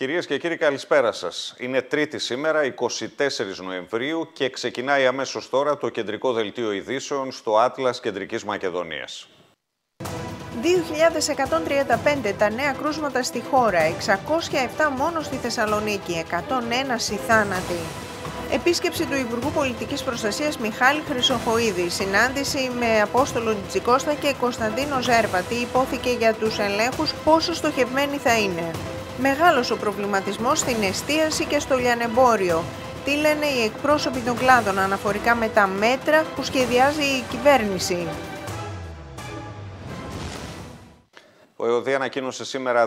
Κυρίες και κύριοι, καλησπέρα σας. Είναι Τρίτη σήμερα, 24 Νοεμβρίου και ξεκινάει αμέσως τώρα το κεντρικό δελτίο ειδήσεων στο Άτλας Κεντρικής Μακεδονίας. 2.135 τα νέα κρούσματα στη χώρα, 607 μόνο στη Θεσσαλονίκη, 101 οι θάνατοι. Επίσκεψη του Υπουργού Πολιτικής Προστασίας Μιχάλη Χρυσοχοΐδη, συνάντηση με Απόστολο Τζικώστα και Κωνσταντίνο Ζέρβα. Τι υπόθηκε για τους ελέγχους, πόσο στοχευμένοι θα είναι. Μεγάλος ο προβληματισμός στην εστίαση και στο λιανεμπόριο. Τι λένε οι εκπρόσωποι των κλάδων αναφορικά με τα μέτρα που σχεδιάζει η κυβέρνηση. Ο ΕΟΔΗ ανακοίνωσε σήμερα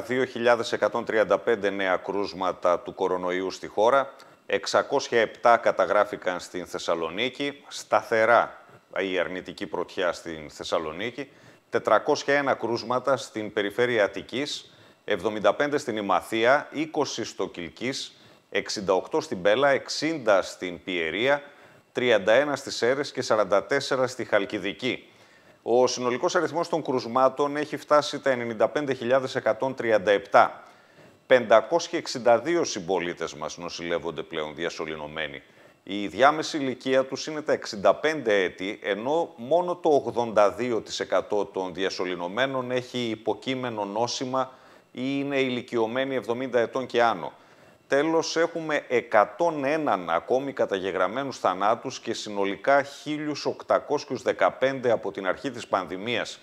2.135 νέα κρούσματα του κορονοϊού στη χώρα. 607 καταγράφηκαν στην Θεσσαλονίκη, σταθερά η αρνητική πρωτιά στην Θεσσαλονίκη, 401 κρούσματα στην περιφέρεια Αττικής, 75 στην Ημαθία, 20 στο Κιλκής, 68 στην Πέλα, 60 στην Πιερία, 31 στις Σέρρες και 44 στη Χαλκιδική. Ο συνολικός αριθμός των κρουσμάτων έχει φτάσει τα 95.137. 562 συμπολίτες μας νοσηλεύονται πλέον διασωληνωμένοι. Η διάμεση ηλικία τους είναι τα 65 έτη, ενώ μόνο το 82% των διασωληνωμένων έχει υποκείμενο νόσημα ή είναι ηλικιωμένοι 70 ετών και άνω. Τέλος, έχουμε 101 ακόμη καταγεγραμμένους θανάτους και συνολικά 1.815 από την αρχή της πανδημίας.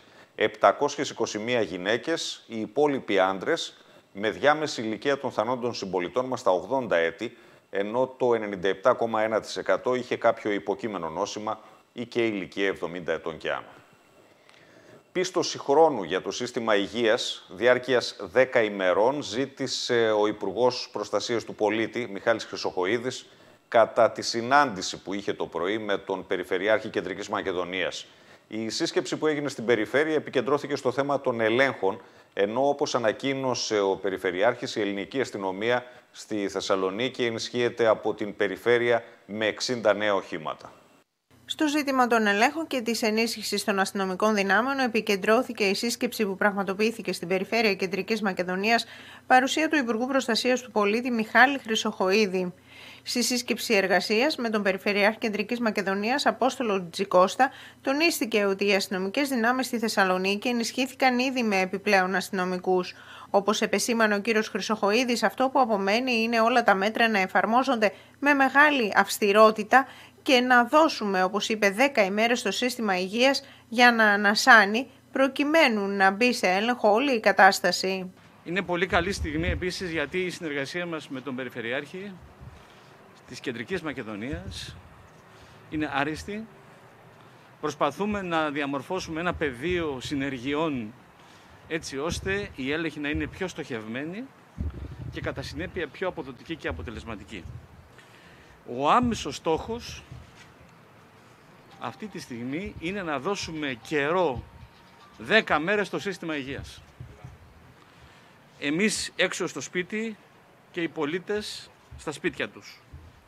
721 γυναίκες, οι υπόλοιποι άντρες, με διάμεση ηλικία των θανόντων συμπολιτών μας τα 80 έτη, ενώ το 97,1% είχε κάποιο υποκείμενο νόσημα ή και ηλικία 70 ετών και άνω. Πίστοση χρόνου για το σύστημα υγείας διάρκειας 10 ημερών ζήτησε ο Υπουργός Προστασίας του Πολίτη, Μιχάλης Χρυσοχοΐδης, κατά τη συνάντηση που είχε το πρωί με τον Περιφερειάρχη Κεντρικής Μακεδονίας. Η σύσκεψη που έγινε στην Περιφέρεια επικεντρώθηκε στο θέμα των ελέγχων, ενώ όπως ανακοίνωσε ο Περιφερειάρχης, η ελληνική αστυνομία στη Θεσσαλονίκη ενισχύεται από την Περιφέρεια με 60 νέα οχήματα. Στο ζήτημα των ελέγχων και της ενίσχυσης των αστυνομικών δυνάμεων επικεντρώθηκε η σύσκεψη που πραγματοποιήθηκε στην Περιφέρεια Κεντρικής Μακεδονίας, παρουσία του Υπουργού Προστασίας του Πολίτη Μιχάλη Χρυσοχοΐδη. Στη σύσκεψη εργασίας με τον Περιφερειάρχη Κεντρικής Μακεδονίας Απόστολο Τζικώστα, τονίστηκε ότι οι αστυνομικές δυνάμεις στη Θεσσαλονίκη ενισχύθηκαν ήδη με επιπλέον αστυνομικούς. Όπως επεσήμανε ο κύριος Χρυσοχοΐδης, αυτό που απομένει είναι όλα τα μέτρα να εφαρμόζονται με μεγάλη αυστηρότητα και να δώσουμε, όπως είπε, 10 ημέρες στο σύστημα υγείας για να ανασάνει, προκειμένου να μπει σε έλεγχο όλη η κατάσταση. Είναι πολύ καλή στιγμή επίσης γιατί η συνεργασία μας με τον Περιφερειάρχη της Κεντρικής Μακεδονίας είναι άριστη. Προσπαθούμε να διαμορφώσουμε ένα πεδίο συνεργειών έτσι ώστε η έλεγχη να είναι πιο στοχευμένη και κατά συνέπεια πιο αποδοτική και αποτελεσματική. Ο άμεσος στόχος αυτή τη στιγμή είναι να δώσουμε καιρό 10 μέρες στο σύστημα υγείας. Εμείς έξω στο σπίτι και οι πολίτες στα σπίτια τους.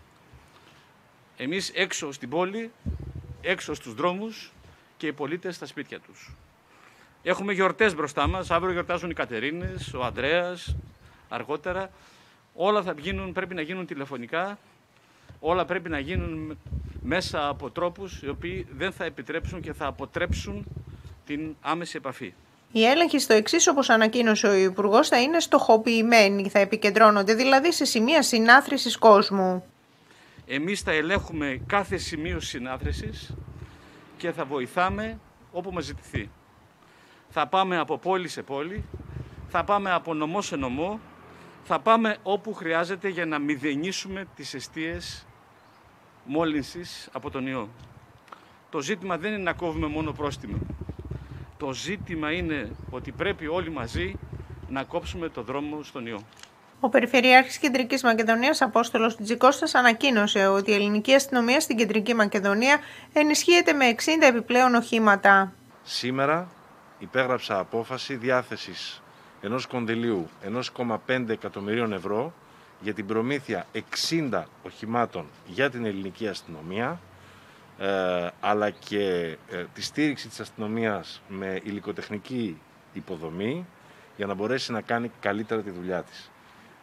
Εμείς έξω στην πόλη, έξω στους δρόμους και οι πολίτες στα σπίτια τους. Έχουμε γιορτές μπροστά μας, αύριο γιορτάζουν οι Κατερίνες, ο Ανδρέας, αργότερα. Όλα πρέπει να γίνουν τηλεφωνικά, όλα πρέπει να γίνουν μέσα από τρόπους οι οποίοι δεν θα επιτρέψουν και θα αποτρέψουν την άμεση επαφή. Οι έλεγχοι στο εξής, όπως ανακοίνωσε ο Υπουργός, θα είναι στοχοποιημένοι, θα επικεντρώνονται δηλαδή σε σημεία συνάθρησης κόσμου. Εμείς θα ελέγχουμε κάθε σημείο συνάθρησης και θα βοηθάμε όπου μας ζητηθεί. Θα πάμε από πόλη σε πόλη, θα πάμε από νομό σε νομό, θα πάμε όπου χρειάζεται για να μηδενίσουμε τις αιστείες μόλυνσης από τον ιό. Το ζήτημα δεν είναι να κόβουμε μόνο πρόστιμο. Το ζήτημα είναι ότι πρέπει όλοι μαζί να κόψουμε το δρόμο στον ιό. Ο Περιφερειάρχης Κεντρικής Μακεδονίας Απόστολος Τζικώστας ανακοίνωσε ότι η ελληνική αστυνομία στην Κεντρική Μακεδονία ενισχύεται με 60 επιπλέον οχήματα. Σήμερα υπέγραψα απόφαση διάθεσης ενός κονδυλίου 1,5 εκατομμυρίων ευρώ για την προμήθεια 60 οχημάτων για την ελληνική αστυνομία, αλλά και τη στήριξη της αστυνομίας με υλικοτεχνική υποδομή για να μπορέσει να κάνει καλύτερα τη δουλειά της.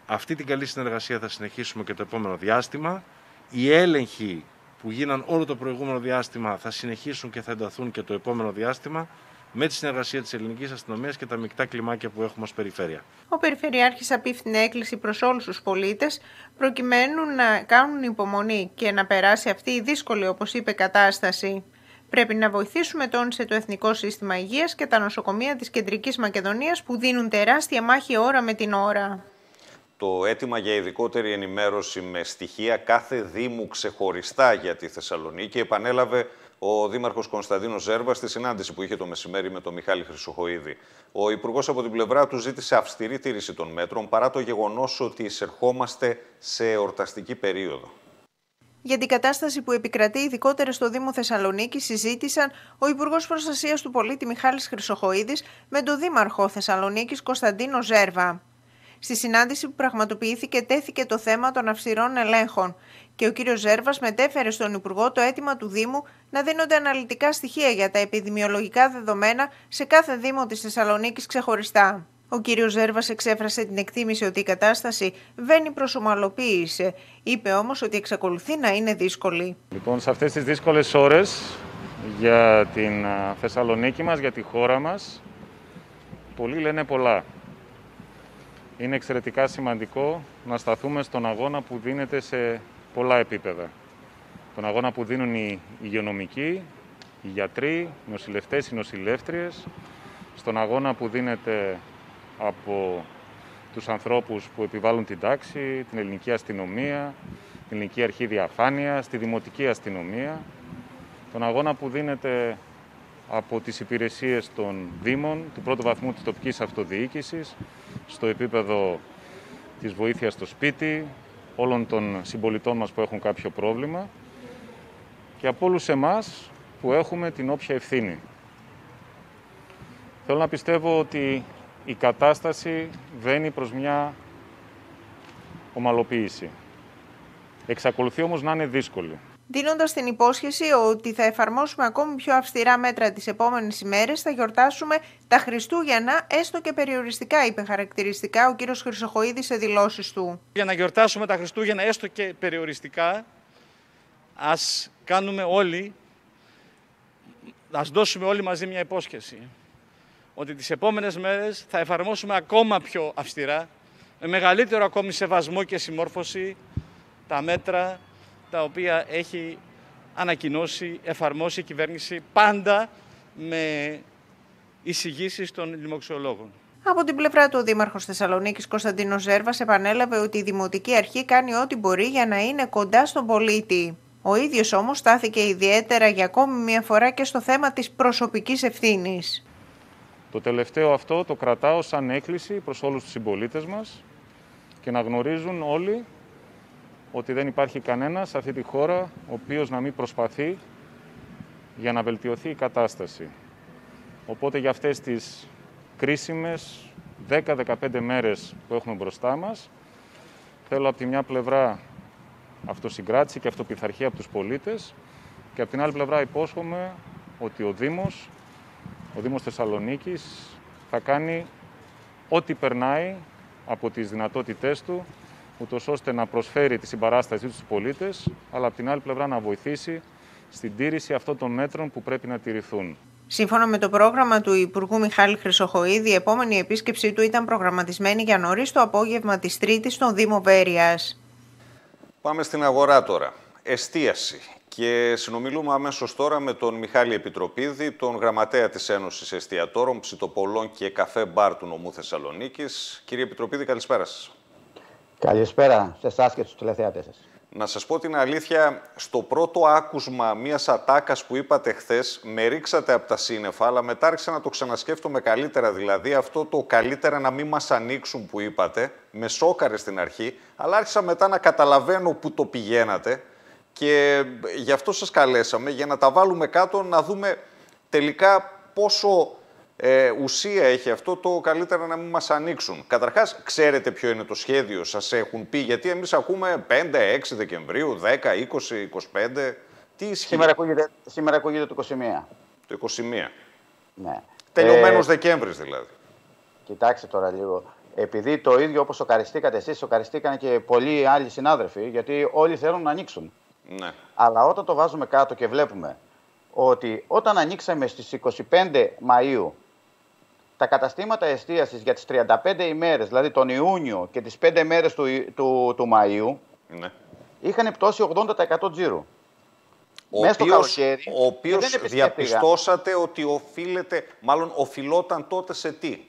Αυτή την καλή συνεργασία θα συνεχίσουμε και το επόμενο διάστημα. Οι έλεγχοι που γίναν όλο το προηγούμενο διάστημα θα συνεχίσουν και θα ενταθούν και το επόμενο διάστημα με τη συνεργασία της ελληνικής αστυνομίας και τα μεικτά κλιμάκια που έχουμε ως περιφέρεια. Ο Περιφερειάρχης απίφθινε έκκληση προς όλους τους πολίτες προκειμένου να κάνουν υπομονή και να περάσει αυτή η δύσκολη, όπως είπε, κατάσταση. Πρέπει να βοηθήσουμε, τόνισε, το Εθνικό Σύστημα Υγείας και τα νοσοκομεία της Κεντρικής Μακεδονίας που δίνουν τεράστια μάχη ώρα με την ώρα. Το αίτημα για ειδικότερη ενημέρωση με στοιχεία κάθε Δήμου ξεχωριστά για τη Θεσσαλονίκη επανέλαβε ο Δήμαρχος Κωνσταντίνος Ζέρβας στη συνάντηση που είχε το μεσημέρι με τον Μιχάλη Χρυσοχοΐδη. Ο Υπουργός από την πλευρά του ζήτησε αυστηρή τήρηση των μέτρων παρά το γεγονός ότι εισερχόμαστε σε εορταστική περίοδο. Για την κατάσταση που επικρατεί ειδικότερα στο Δήμο Θεσσαλονίκη συζήτησαν ο Υπουργός Προστασίας του Πολίτη Μιχάλης Χρυσοχοΐδης με τον Δήμαρχο Θεσσαλονίκης Κωνσταντίνο Ζέρβα. Στη συνάντηση που πραγματοποιήθηκε τέθηκε το θέμα των αυστηρών ελέγχων και ο κύριος Ζέρβας μετέφερε στον Υπουργό το αίτημα του Δήμου να δίνονται αναλυτικά στοιχεία για τα επιδημιολογικά δεδομένα σε κάθε Δήμο της Θεσσαλονίκης ξεχωριστά. Ο κύριος Ζέρβας εξέφρασε την εκτίμηση ότι η κατάσταση βαίνει προς ομαλοποίηση. Είπε όμως ότι εξακολουθεί να είναι δύσκολη. Λοιπόν, σε αυτές τις δύσκολες ώρες για την Θεσσαλονίκη μας, για τη χώρα μας, πολλοί λένε πολλά. Είναι εξαιρετικά σημαντικό να σταθούμε στον αγώνα που δίνεται σε πολλά επίπεδα. Τον αγώνα που δίνουν οι υγειονομικοί, οι γιατροί, οι νοσηλευτές, οι νοσηλεύτριες, στον αγώνα που δίνεται από τους ανθρώπους που επιβάλλουν την τάξη, την ελληνική αστυνομία, την ελληνική αρχή διαφάνειας, τη δημοτική αστυνομία, τον αγώνα που δίνεται από τις υπηρεσίες των Δήμων, του πρώτου βαθμού της τοπικής αυτοδιοίκησης, στο επίπεδο της βοήθειας στο σπίτι, όλων των συμπολιτών μας που έχουν κάποιο πρόβλημα και από όλους εμάς που έχουμε την όποια ευθύνη. Θέλω να πιστεύω ότι η κατάσταση βαίνει προς μια ομαλοποίηση. Εξακολουθεί όμως να είναι δύσκολη. Δίνοντας την υπόσχεση ότι θα εφαρμόσουμε ακόμη πιο αυστηρά μέτρα τις επόμενες ημέρες, θα γιορτάσουμε τα Χριστούγεννα, έστω και περιοριστικά, είπε χαρακτηριστικά ο κύριος Χρυσοχοΐδης σε δηλώσεις του. Για να γιορτάσουμε τα Χριστούγεννα, έστω και περιοριστικά, ας κάνουμε όλοι, ας δώσουμε όλοι μαζί μια υπόσχεση. Ότι τις επόμενες μέρες θα εφαρμόσουμε ακόμα πιο αυστηρά, με μεγαλύτερο ακόμη σεβασμό και συμμόρφωση, τα μέτρα τα οποία έχει ανακοινώσει, εφαρμόσει η κυβέρνηση, πάντα με εισηγήσεις των δημοξιολόγων. Από την πλευρά του, ο Δήμαρχος Θεσσαλονίκης Κωνσταντίνος Ζέρβας επανέλαβε ότι η Δημοτική Αρχή κάνει ό,τι μπορεί για να είναι κοντά στον πολίτη. Ο ίδιος όμως στάθηκε ιδιαίτερα για ακόμη μια φορά και στο θέμα της προσωπικής ευθύνης. Το τελευταίο αυτό το κρατάω σαν έκκληση προς όλους τους συμπολίτες μας και να γνωρίζουν όλοι ότι δεν υπάρχει κανένας σε αυτή τη χώρα ο οποίος να μην προσπαθεί για να βελτιωθεί η κατάσταση. Οπότε για αυτές τις κρίσιμες 10-15 μέρες που έχουμε μπροστά μας, θέλω από τη μια πλευρά αυτοσυγκράτηση και αυτοπειθαρχία από τους πολίτες και από την άλλη πλευρά υπόσχομαι ότι ο Δήμος Θεσσαλονίκης θα κάνει ό,τι περνάει από τις δυνατότητές του, ούτως ώστε να προσφέρει τη συμπαράστασή του στους πολίτες, αλλά από την άλλη πλευρά να βοηθήσει στην τήρηση αυτών των μέτρων που πρέπει να τηρηθούν. Σύμφωνα με το πρόγραμμα του Υπουργού Μιχάλη Χρυσοχοΐδη, η επόμενη επίσκεψή του ήταν προγραμματισμένη για νωρίς το απόγευμα της Τρίτης στον Δήμο Βέρειας. Πάμε στην αγορά τώρα. Εστίαση. Και συνομιλούμε αμέσως τώρα με τον Μιχάλη Επιτροπίδη, τον γραμματέα της Ένωσης Εστιατόρων, Ψητοπολών και Καφέ Μπαρ του νομού Θεσσαλονίκης. Κύριε Επιτροπίδη, καλησπέρα σας. Καλησπέρα σε εσάς και στους τηλεθεατές σας. Να σας πω την αλήθεια, στο πρώτο άκουσμα μιας ατάκας που είπατε χθες, με ρίξατε από τα σύννεφα, αλλά μετά άρχισα να το ξανασκέφτομαι καλύτερα. Δηλαδή, αυτό το καλύτερα να μην μας ανοίξουν που είπατε, με σόκαρε στην αρχή, αλλά άρχισα μετά να καταλαβαίνω που το πηγαίνατε και γι' αυτό σας καλέσαμε, για να τα βάλουμε κάτω, να δούμε τελικά πόσο ουσία έχει αυτό το καλύτερα να μην μας ανοίξουν. Καταρχάς, ξέρετε ποιο είναι το σχέδιο, σας έχουν πει, γιατί εμείς ακούμε 5-6 Δεκεμβρίου, 10, 20, 25, τι ισχύει? Σήμερα ακούγεται το 21. Το 21. Ναι. Τελειωμένος Δεκέμβρης δηλαδή. Κοιτάξτε τώρα λίγο. επειδή το ίδιο όπως σοκαριστήκατε εσείς, σοκαριστήκαν και πολλοί άλλοι συνάδελφοι, γιατί όλοι θέλουν να ανοίξουν. Ναι. Αλλά όταν το βάζουμε κάτω και βλέπουμε ότι όταν ανοίξαμε στις 25 Μαΐου τα καταστήματα εστίασης για τις 35 ημέρες, δηλαδή τον Ιούνιο και τις 5 μέρες του Μαΐου, Ναι. είχαν πτώσει 80% τζίρου. Ο οποίος διαπιστώσατε ότι οφειλόταν τότε σε τι?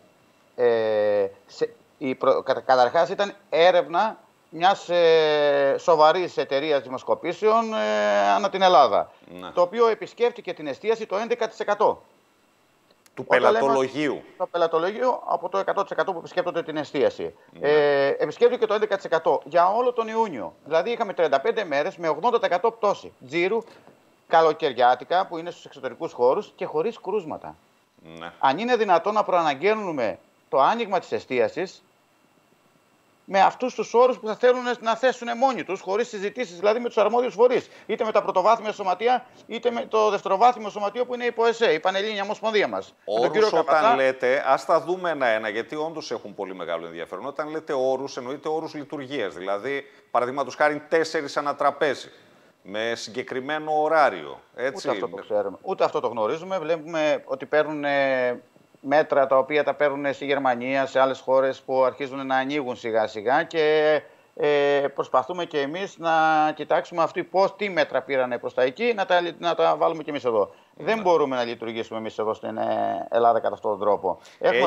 Καταρχάς ήταν έρευνα μιας σοβαρής εταιρείας δημοσκοπήσεων ανά την Ελλάδα, Ναι. το οποίο επισκέφτηκε την εστίαση το 11%. Του πελατολογίου. Το πελατολογείο από το 100% που επισκέπτονται την εστίαση. Επισκέπτηκε το 11% για όλο τον Ιούνιο. Δηλαδή είχαμε 35 μέρες με 80% πτώση τζίρου, καλοκαιριάτικα που είναι στους εξωτερικούς χώρους και χωρίς κρούσματα. Ναι. Αν είναι δυνατόν να προαναγγέλνουμε το άνοιγμα της εστίασης με αυτούς τους όρους που θα θέλουν να θέσουν μόνοι τους, χωρίς συζητήσεις, δηλαδή με τους αρμόδιους φορείς. Είτε με τα πρωτοβάθμια σωματεία, είτε με το δευτεροβάθμιο σωματείο που είναι η ΠΟΕΣΕ, η Πανελλήνια Ομοσπονδία μας. Όρους όταν λέτε, ας τα δούμε ένα-ένα, γιατί όντως έχουν πολύ μεγάλο ενδιαφέρον. Όταν λέτε όρους, εννοείται όρους λειτουργίας. Δηλαδή, παραδείγματος χάρη 4 ανατραπέζι, με συγκεκριμένο ωράριο. Έτσι. Ούτε αυτό το ξέρουμε. Ούτε αυτό το γνωρίζουμε. Βλέπουμε ότι παίρνουν μέτρα τα οποία τα παίρνουν στη Γερμανία, σε άλλες χώρες που αρχίζουν να ανοίγουν σιγά-σιγά και προσπαθούμε και εμείς να κοιτάξουμε τι μέτρα πήραν προς τα εκεί, να τα βάλουμε και εμείς εδώ. Δεν μπορούμε να λειτουργήσουμε εμείς εδώ στην Ελλάδα κατά αυτόν τον τρόπο.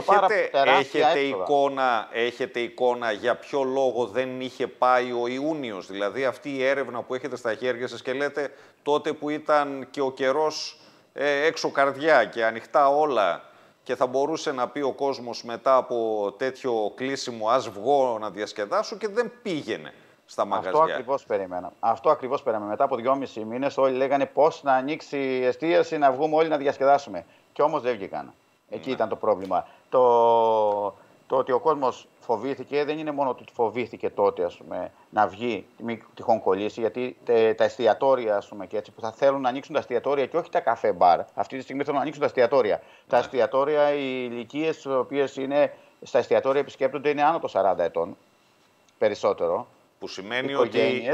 Έχετε εικόνα για ποιο λόγο δεν είχε πάει ο Ιούνιος, δηλαδή αυτή η έρευνα που έχετε στα χέρια σας και λέτε τότε που ήταν και ο καιρός έξω καρδιά και ανοιχτά όλα, και θα μπορούσε να πει ο κόσμος μετά από τέτοιο κλείσιμο ας βγω να διασκεδάσω, και δεν πήγαινε στα μαγαζιά. Αυτό ακριβώς περίμενα. Μετά από 2,5 μήνες όλοι λέγανε πώς να ανοίξει η εστίαση, να βγούμε όλοι να διασκεδάσουμε. Και όμως δεν βγήκαν. Εκεί ήταν το πρόβλημα. Το ότι ο κόσμος φοβήθηκε δεν είναι μόνο ότι φοβήθηκε τότε να βγει, μη τυχόν κολλήσει, γιατί τα εστιατόρια και έτσι, που θα θέλουν να ανοίξουν τα εστιατόρια και όχι τα καφέ μπαρ, αυτή τη στιγμή θέλουν να ανοίξουν τα εστιατόρια. Τα εστιατόρια, οι ηλικίες οι οποίες είναι στα εστιατόρια επισκέπτονται είναι άνω των 40 ετών περισσότερο. Που σημαίνει ότι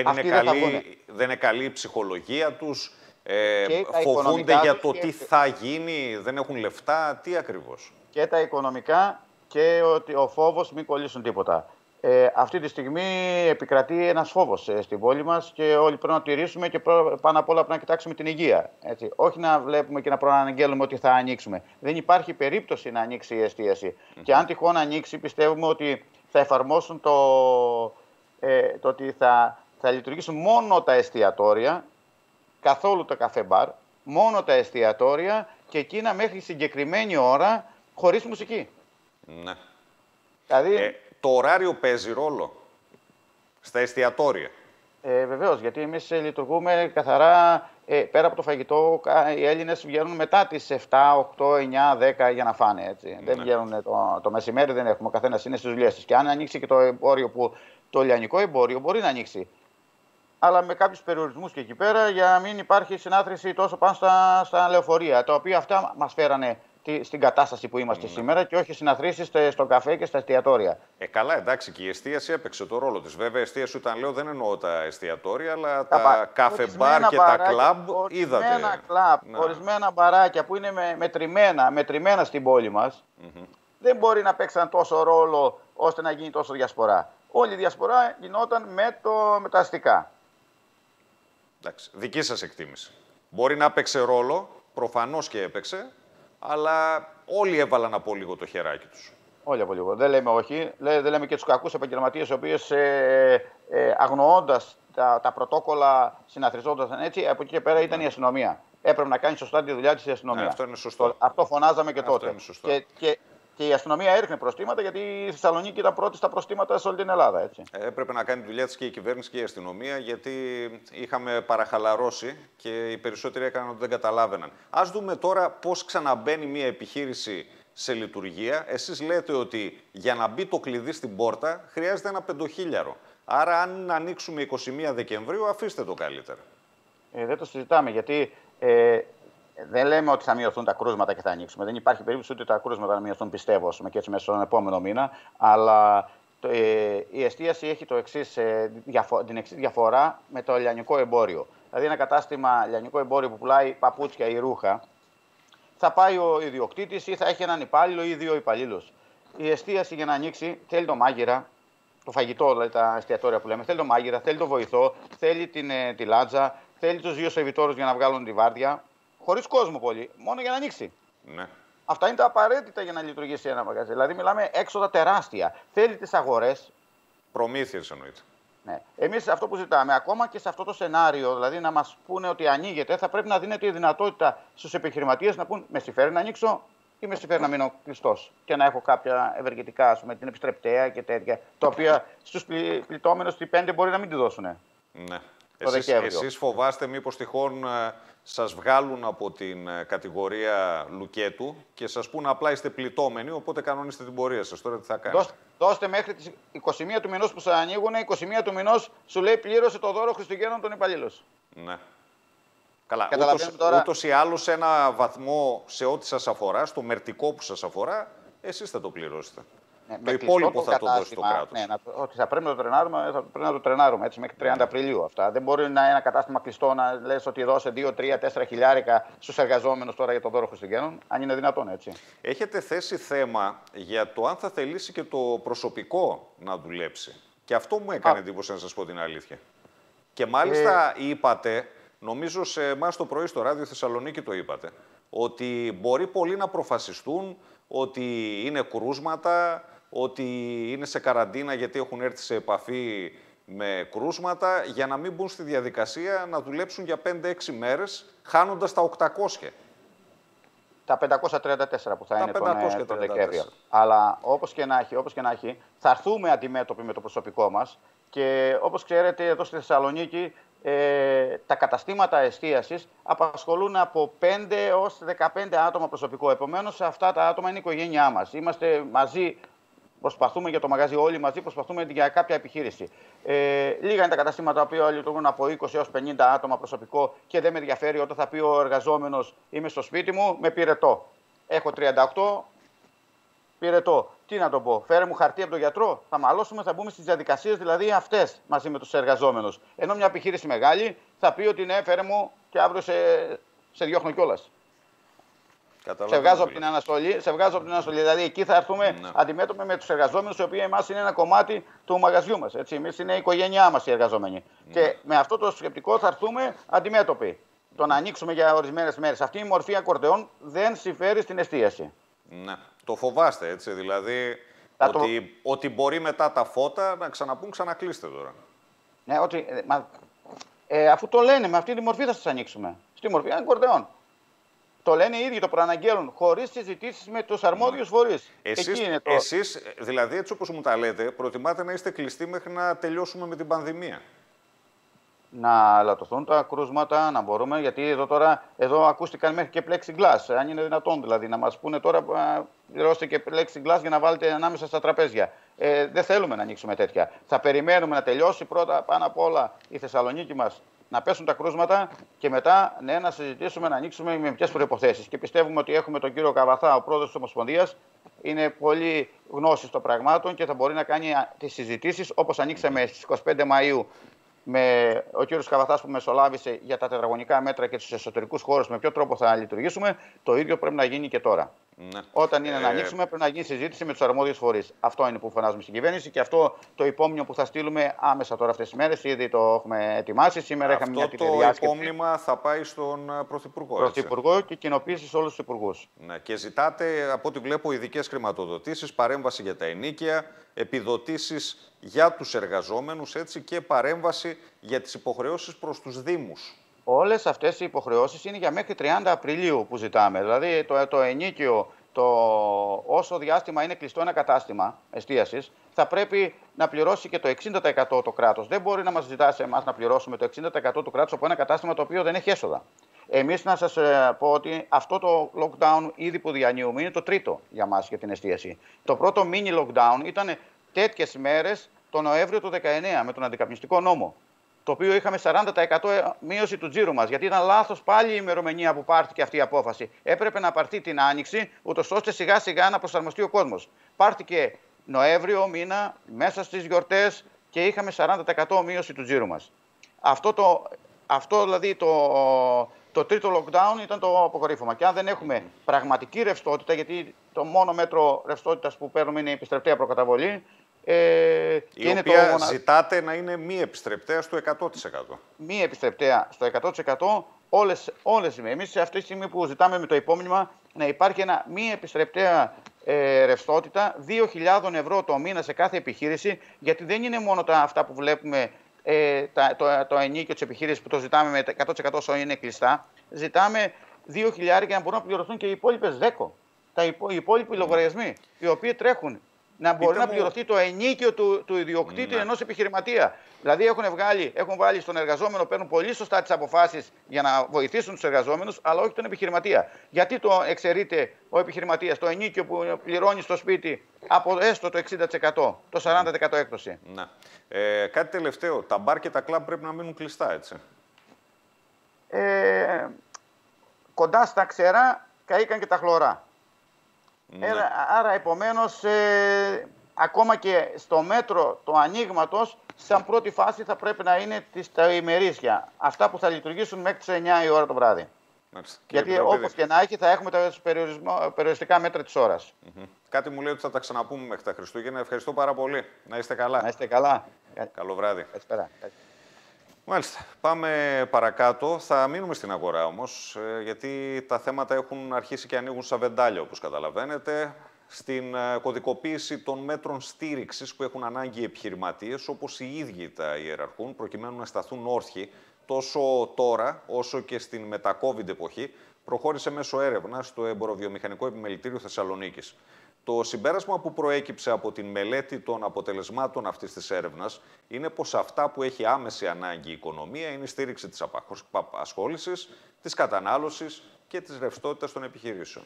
δεν είναι καλή η ψυχολογία τους, φοβούνται για το τι θα γίνει, δεν έχουν λεφτά, τι ακριβώς? Και τα οικονομικά και ότι ο φόβος μην κολλήσουν τίποτα. Αυτή τη στιγμή επικρατεί ένας φόβος στην πόλη μας και όλοι πρέπει να τηρήσουμε και πάνω απ' όλα πρέπει να κοιτάξουμε την υγεία. Έτσι. Όχι να βλέπουμε και να προαναγγέλουμε ότι θα ανοίξουμε. Δεν υπάρχει περίπτωση να ανοίξει η εστίαση. Και αν τυχόν ανοίξει, πιστεύουμε ότι θα εφαρμόσουν το ότι θα λειτουργήσουν μόνο τα εστιατόρια, καθόλου τα καφέ μπαρ, μόνο τα εστιατόρια και εκείνα μέχρι συγκεκριμένη ώρα χωρίς μουσική. Ναι. Δηλαδή, το ωράριο παίζει ρόλο στα εστιατόρια? Βεβαίως, γιατί εμείς λειτουργούμε καθαρά, πέρα από το φαγητό, οι Έλληνες βγαίνουν μετά τις 7, 8, 9, 10 για να φάνε. Έτσι. Ναι. Δεν βγαίνουν το μεσημέρι, δεν έχουμε, ο καθένας είναι στις δουλειές της. Και αν ανοίξει και το εμπόριο, το λιανικό εμπόριο μπορεί να ανοίξει. Αλλά με κάποιους περιορισμούς και εκεί πέρα, για να μην υπάρχει συνάθρηση τόσο πάνω στα λεωφορεία, τα οποία αυτά μας φέρανε στην κατάσταση που είμαστε σήμερα και όχι συναθρήσεις στον καφέ και στα εστιατόρια. Καλά, εντάξει, και η εστίαση έπαιξε το ρόλο της. Βέβαια, εστίαση όταν λέω δεν εννοώ τα εστιατόρια, αλλά τα καφέ μπαρ και τα κλαμπ, είδατε. Ορισμένα μπαράκια που είναι μετρημένα στην πόλη μας, δεν μπορεί να παίξαν τόσο ρόλο ώστε να γίνει τόσο διασπορά. Όλη η διασπορά γινόταν με τα αστικά. Εντάξει, δική σας εκτίμηση. Μπορεί να παίξει ρόλο, προφανώς και έπαιξε, αλλά όλοι έβαλαν από λίγο το χεράκι τους. Όλοι από λίγο. Δεν λέμε όχι. Δεν λέμε και τους κακούς επαγγελματίες, οι οποίοι αγνοώντας τα πρωτόκολλα, συναθριζόντας έτσι, από εκεί και πέρα ήταν η αστυνομία. Έπρεπε να κάνει σωστά τη δουλειά της η αστυνομία. Αυτό είναι σωστό. Αυτό φωνάζαμε και τότε. Και η αστυνομία έριχνε προστήματα, γιατί η Θεσσαλονίκη ήταν πρώτη στα προστήματα σε όλη την Ελλάδα. Έτσι. Έπρεπε να κάνει τη δουλειά της και η κυβέρνηση και η αστυνομία, γιατί είχαμε παραχαλαρώσει και οι περισσότεροι έκαναν ότι δεν καταλάβαιναν. Ας δούμε τώρα πώς ξαναμπαίνει μια επιχείρηση σε λειτουργία. Εσείς λέτε ότι για να μπει το κλειδί στην πόρτα χρειάζεται ένα 5.000. Άρα, αν ανοίξουμε 21 Δεκεμβρίου, αφήστε το καλύτερα. Δεν το συζητάμε, γιατί Δεν λέμε ότι θα μειωθούν τα κρούσματα και θα ανοίξουμε. Δεν υπάρχει περίπτωση ούτε τα κρούσματα να μειωθούν, πιστεύω, και έτσι μέσα στον επόμενο μήνα. Αλλά η εστίαση έχει την εξής διαφορά με το λιανικό εμπόριο. Δηλαδή, ένα κατάστημα λιανικό εμπόριο που πουλάει παπούτσια ή ρούχα, θα πάει ο ιδιοκτήτης ή θα έχει έναν υπάλληλο ή 2 υπαλλήλους. Η εστίαση για να ανοίξει θέλει το μάγειρα, το φαγητό, δηλαδή τα εστιατόρια που λέμε, θέλει το μάγειρα, θέλει το βοηθό, θέλει τη λάτζα, θέλει τους 2 σερβιτόρους για να βγάλουν τη βάρδια. Χωρίς κόσμο πολύ, μόνο για να ανοίξει. Ναι. Αυτά είναι τα απαραίτητα για να λειτουργήσει ένα μαγαζί. Δηλαδή, μιλάμε έξοδα τεράστια. Θέλει τις αγορές. Προμήθειες εννοείται. Ναι. Εμείς αυτό που ζητάμε, ακόμα και σε αυτό το σενάριο, δηλαδή να μας πούνε ότι ανοίγεται, θα πρέπει να δίνεται η δυνατότητα στους επιχειρηματίες να πούν: με συμφέρει να ανοίξω ή με συμφέρει να μείνω κλειστός και να έχω κάποια ευεργετικά, ας πούμε, την επιστρεπτέα και τέτοια, τα οποία στους πληττόμενους στη 5 μπορεί να μην τη δώσουν. Ναι. Εσείς φοβάστε μήπως τυχόν σας βγάλουν από την κατηγορία λουκέτου και σας πούνε απλά είστε πληττόμενοι, οπότε κανονίστε την πορεία σας. Τώρα τι θα κάνετε? Δώστε μέχρι τις 21 του μηνός που σας ανοίγουν, 21 του μηνός σου λέει πλήρωσε το δώρο Χριστουγέννων τον υπαλλήλους. Ναι. Καλά, τώρα... ούτως ή άλλως σε ένα βαθμό σε ό,τι σας αφορά, στο μερτικό που σας αφορά, εσείς θα το πληρώσετε. Ναι, το υπόλοιπο θα το δώσει το κράτος. Ναι, ότι θα πρέπει να το τρενάρουμε, θα πρέπει να το τρενάρουμε έτσι μέχρι 30 Απριλίου αυτά. Δεν μπορεί να είναι ένα κατάστημα κλειστό να λες ότι δώσε 2, 3, 4 χιλιάρικα στους εργαζόμενους τώρα για το δώρο Χριστουγέννων, αν είναι δυνατόν έτσι. Έχετε θέσει θέμα για το αν θα θελήσει και το προσωπικό να δουλέψει. Και αυτό μου έκανε εντύπωση, να σας πω την αλήθεια. Και μάλιστα είπατε, νομίζω σε εμάς το πρωί στο Ράδιο Θεσσαλονίκη το είπατε, ότι μπορεί πολλοί να προφασιστούν ότι είναι κρούσματα, ότι είναι σε καραντίνα γιατί έχουν έρθει σε επαφή με κρούσματα, για να μην μπουν στη διαδικασία να δουλέψουν για 5-6 μέρες, χάνοντας τα 800. Τα 534 που θα είναι τον Δεκέμβριο. Αλλά όπως και να έχει, θα έρθουμε αντιμέτωποι με το προσωπικό μας και όπως ξέρετε εδώ στη Θεσσαλονίκη τα καταστήματα εστίασης απασχολούν από 5 έως 15 άτομα προσωπικό. Επομένως, αυτά τα άτομα είναι η οικογένειά μας. Είμαστε μαζί, προσπαθούμε για το μαγαζί όλοι μαζί, προσπαθούμε για κάποια επιχείρηση. Λίγα είναι τα καταστήματα που λειτουργούν από 20 έως 50 άτομα προσωπικό και δεν με ενδιαφέρει όταν θα πει ο εργαζόμενος είμαι στο σπίτι μου με πυρετό. Έχω 38, πυρετό. Τι να το πω, φέρε μου χαρτί από τον γιατρό. Θα μαλώσουμε, θα μπούμε στις διαδικασίες δηλαδή αυτές μαζί με τους εργαζόμενους. Ενώ μια επιχείρηση μεγάλη θα πει ότι ναι, φέρε μου και αύριο σε διώχνω κιόλας. Σε βγάζω από την αναστολή. Δηλαδή εκεί θα έρθουμε αντιμέτωποι με τους εργαζόμενους, οι οποίοι εμάς είναι ένα κομμάτι του μαγαζιού μας. Εμείς είναι η οικογένειά μας οι εργαζόμενοι. Και με αυτό το σκεπτικό θα έρθουμε αντιμέτωποι. Το να ανοίξουμε για ορισμένες μέρες. Αυτή η μορφή ακορντεών δεν συμφέρει στην εστίαση. Ναι. Το φοβάστε έτσι, δηλαδή ότι μπορεί μετά τα φώτα να ξαναπούν ξανακλείστε τώρα. Ναι, αφού το λένε, με αυτή τη μορφή θα σας ανοίξουμε. Στη μορφή ακορντεών. Το λένε οι ίδιοι, το προαναγγέλουν, χωρίς συζητήσεις με τους αρμόδιους φορείς. Εσείς, δηλαδή έτσι όπως μου τα λέτε, προτιμάτε να είστε κλειστοί μέχρι να τελειώσουμε με την πανδημία. Να λατωθούν τα κρούσματα, να μπορούμε, γιατί εδώ ακούστηκαν μέχρι και plexiglass, αν είναι δυνατόν δηλαδή, να μας πούνε τώρα πληρώστε και plexiglass για να βάλετε ανάμεσα στα τραπέζια. Δεν θέλουμε να ανοίξουμε τέτοια. Θα περιμένουμε να τελειώσει πρώτα πάνω απ' όλα η Θεσσαλονίκη μας, να πέσουν τα κρούσματα και μετά να συζητήσουμε να ανοίξουμε με ποιες προϋποθέσεις. Και πιστεύουμε ότι έχουμε τον κύριο Καβαθά, ο πρόεδρος της Ομοσπονδίας, είναι πολύ γνώσης των πραγμάτων και θα μπορεί να κάνει τις συζητήσεις όπως ανοίξαμε στις 25 Μαΐου με ο κύριος Καβαθάς που μεσολάβησε για τα τετραγωνικά μέτρα και τους εσωτερικούς χώρους, με ποιο τρόπο θα λειτουργήσουμε, το ίδιο πρέπει να γίνει και τώρα. Ναι. Όταν είναι να ανοίξουμε, πρέπει να γίνει συζήτηση με τους αρμόδιους φορείς. Αυτό είναι που φωνάζουμε στην κυβέρνηση και αυτό το υπόμνημα που θα στείλουμε άμεσα τώρα αυτές τις μέρες. Ήδη το έχουμε ετοιμάσει. Σήμερα είχαμε μια τηλεδιάσκεψη. Αυτό το υπόμνημα θα πάει στον Πρωθυπουργό. Πρωθυπουργό και κοινοποίηση σε όλους τους υπουργούς. Ναι. Και ζητάτε, από ό,τι βλέπω, ειδικές χρηματοδοτήσεις, παρέμβαση για τα ενοίκια, επιδοτήσεις για τους εργαζόμενους έτσι, και παρέμβαση για τις υποχρεώσεις προς τους Δήμους. Όλες αυτές οι υποχρεώσεις είναι για μέχρι 30 Απριλίου που ζητάμε. Δηλαδή το ενίκιο, όσο διάστημα είναι κλειστό ένα κατάστημα εστίασης, θα πρέπει να πληρώσει και το 60% το κράτος. Δεν μπορεί να μας ζητά σε εμάς να πληρώσουμε το 60% του κράτους από ένα κατάστημα το οποίο δεν έχει έσοδα. Εμείς να σας πω ότι αυτό το lockdown ήδη που διανύουμε είναι το τρίτο για μας για την εστίαση. Το πρώτο mini lockdown ήταν τέτοιες μέρες το Νοέμβριο του 19 με τον αντικαπνιστικό νόμο. το οποίο είχαμε 40% μείωση του τζίρου μας. Γιατί ήταν λάθος πάλι η ημερομηνία που πάρθηκε αυτή η απόφαση. Έπρεπε να πάρθει την Άνοιξη, ούτως ώστε σιγά σιγά να προσαρμοστεί ο κόσμος. Πάρθηκε Νοέμβριο μήνα, μέσα στις γιορτές και είχαμε 40% μείωση του τζίρου μας. Αυτό δηλαδή το τρίτο lockdown ήταν το αποκορύφωμα. Και αν δεν έχουμε πραγματική ρευστότητα, γιατί το μόνο μέτρο ρευστότητας που παίρνουμε είναι η επιστρεπτέα προκαταβολή. Η οποία ζητάτε να είναι μη επιστρεπτέα στο 100%. Μη επιστρεπτέα στο 100%. Όλες εμείς σε αυτή τη στιγμή που ζητάμε με το υπόμνημα να υπάρχει ένα μη επιστρεπτέα ρευστότητα 2.000 ευρώ το μήνα σε κάθε επιχείρηση, γιατί δεν είναι μόνο αυτά που βλέπουμε το ενίκιο της επιχείρησης που το ζητάμε με 100% όσο είναι κλειστά. Ζητάμε 2.000 για να μπορούν να πληρωθούν και οι υπόλοιπες 10. Οι υπόλοιποι λογαριασμοί, οι οποίοι τρέχουν. Να μπορεί να πληρωθεί το ενίκιο του ιδιοκτήτη ενός επιχειρηματία. Δηλαδή έχουν βάλει στον εργαζόμενο, παίρνουν πολύ σωστά τις αποφάσεις για να βοηθήσουν τους εργαζόμενους, αλλά όχι τον επιχειρηματία. Γιατί το εξαιρείται ο επιχειρηματίας, το ενίκιο που πληρώνει στο σπίτι από έστω το 60%, το 40% έκπτωση. Να. Κάτι τελευταίο, τα μπαρ και τα κλαμπ πρέπει να μείνουν κλειστά, έτσι. Κοντά στα ξερά καήκαν και τα χλωρά. Ναι. Άρα επομένως ακόμα και στο μέτρο του ανοίγματος, σαν πρώτη φάση θα πρέπει να είναι τα ημερήσια. Αυτά που θα λειτουργήσουν μέχρι τις 9 η ώρα το βράδυ. Γιατί όπως και να έχει θα έχουμε τα περιοριστικά μέτρα της ώρας. Κάτι μου λέει ότι θα τα ξαναπούμε μέχρι τα Χριστούγεννα. Ευχαριστώ πάρα πολύ. Να είστε καλά. Να είστε καλά. Καλό βράδυ. Καλησπέρα. Μάλιστα. Πάμε παρακάτω. Θα μείνουμε στην αγορά όμως, γιατί τα θέματα έχουν αρχίσει και ανοίγουν σαν βεντάλια, όπως καταλαβαίνετε. Στην κωδικοποίηση των μέτρων στήριξης που έχουν ανάγκη οι επιχειρηματίες, όπως οι ίδιοι τα ιεραρχούν, προκειμένου να σταθούν όρθιοι, τόσο τώρα όσο και στην μετα-COVID εποχή, προχώρησε μέσω έρευνα στο Εμποροβιομηχανικό Επιμελητήριο Θεσσαλονίκης. Το συμπέρασμα που προέκυψε από την μελέτη των αποτελεσμάτων αυτής της έρευνας είναι πως αυτά που έχει άμεση ανάγκη η οικονομία είναι η στήριξη της απασχόλησης, της κατανάλωσης και της ρευστότητας των επιχειρήσεων.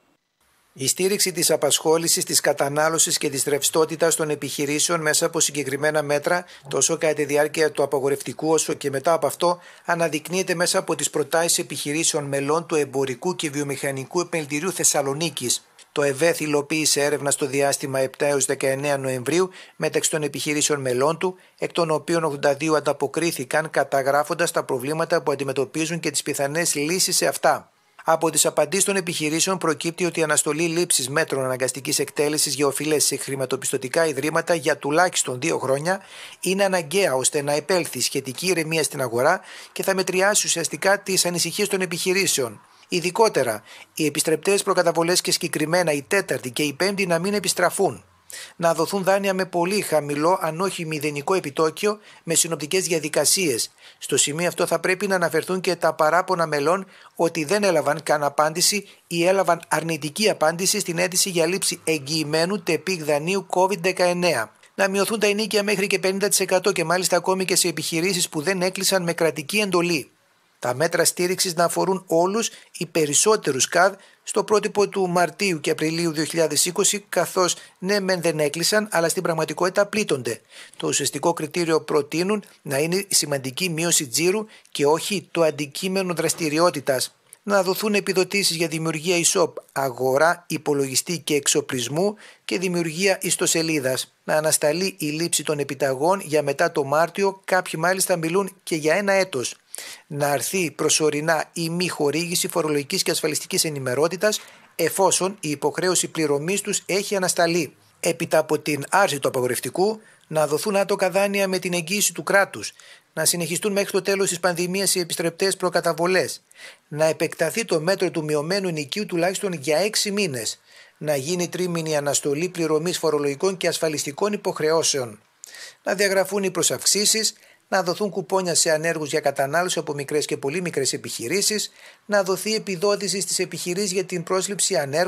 Η στήριξη της απασχόλησης, της κατανάλωσης και της ρευστότητας των επιχειρήσεων μέσα από συγκεκριμένα μέτρα, τόσο κατά τη διάρκεια του απαγορευτικού όσο και μετά από αυτό, αναδεικνύεται μέσα από τις προτάσεις επιχειρήσεων μελών του Εμπορικού και Βιομηχανικού Επιμελητηρίου Θεσσαλονίκης. Το ΕΒΕΘ υλοποίησε έρευνα στο διάστημα 7 έως 19 Νοεμβρίου μεταξύ των επιχειρήσεων μελών του, εκ των οποίων 82 ανταποκρίθηκαν καταγράφοντας τα προβλήματα που αντιμετωπίζουν και τις πιθανές λύσεις σε αυτά. Από τις απαντήσεις των επιχειρήσεων προκύπτει ότι η αναστολή λήψης μέτρων αναγκαστικής εκτέλεσης για οφειλές σε χρηματοπιστωτικά ιδρύματα για τουλάχιστον 2 χρόνια είναι αναγκαία ώστε να επέλθει σχετική ηρεμία στην αγορά και θα μετριάσει ουσιαστικά τις ανησυχίες των επιχειρήσεων. Ειδικότερα, οι επιστρεπτές προκαταβολές και συγκεκριμένα η 4η και η 5η να μην επιστραφούν. Να δοθούν δάνεια με πολύ χαμηλό, αν όχι μηδενικό επιτόκιο, με συνοπτικές διαδικασίες. Στο σημείο αυτό θα πρέπει να αναφερθούν και τα παράπονα μελών ότι δεν έλαβαν καν απάντηση ή έλαβαν αρνητική απάντηση στην αίτηση για λήψη εγγυημένου τεπίκ δανείου COVID-19. Να μειωθούν τα ενίκια μέχρι και 50% και μάλιστα ακόμη και σε επιχειρήσεις που δεν έκλεισαν με κρατική εντολή. Τα μέτρα στήριξης να αφορούν όλους ή περισσότερους ΚΑΔ στο πρότυπο του Μαρτίου και Απριλίου 2020, καθώς ναι μεν δεν έκλεισαν, αλλά στην πραγματικότητα πλήττονται. Το ουσιαστικό κριτήριο προτείνουν να είναι η σημαντική μείωση τζίρου και όχι το αντικείμενο δραστηριότητας. Να δοθούν επιδοτήσεις για δημιουργία e-shop, αγορά, υπολογιστή και εξοπλισμού και δημιουργία ιστοσελίδας. Να ανασταλεί η λήψη των επιταγών για μετά το Μάρτιο, κάποιοι μάλιστα μιλούν και για 1 έτος. Να αρθεί προσωρινά η μη χορήγηση φορολογικής και ασφαλιστικής ενημερότητας εφόσον η υποχρέωση πληρωμής τους έχει ανασταλεί. Έπειτα από την άρση του απαγορευτικού, να δοθούν άτοκα δάνεια με την εγγύηση του κράτους, να συνεχιστούν μέχρι το τέλος της πανδημίας οι επιστρεπτές προκαταβολές, να επεκταθεί το μέτρο του μειωμένου ενοικίου τουλάχιστον για 6 μήνες, να γίνει τρίμηνη αναστολή πληρωμής φορολογικών και ασφαλιστικών υποχρεώσεων, να διαγραφούν οι προσαυξήσεις, να δοθούν κουπόνια σε ανέργους για κατανάλωση από μικρές και πολύ μικρές επιχειρήσεις, να δοθεί επιδότηση στις επιχειρήσεις για την πρόσληψη ανέργων,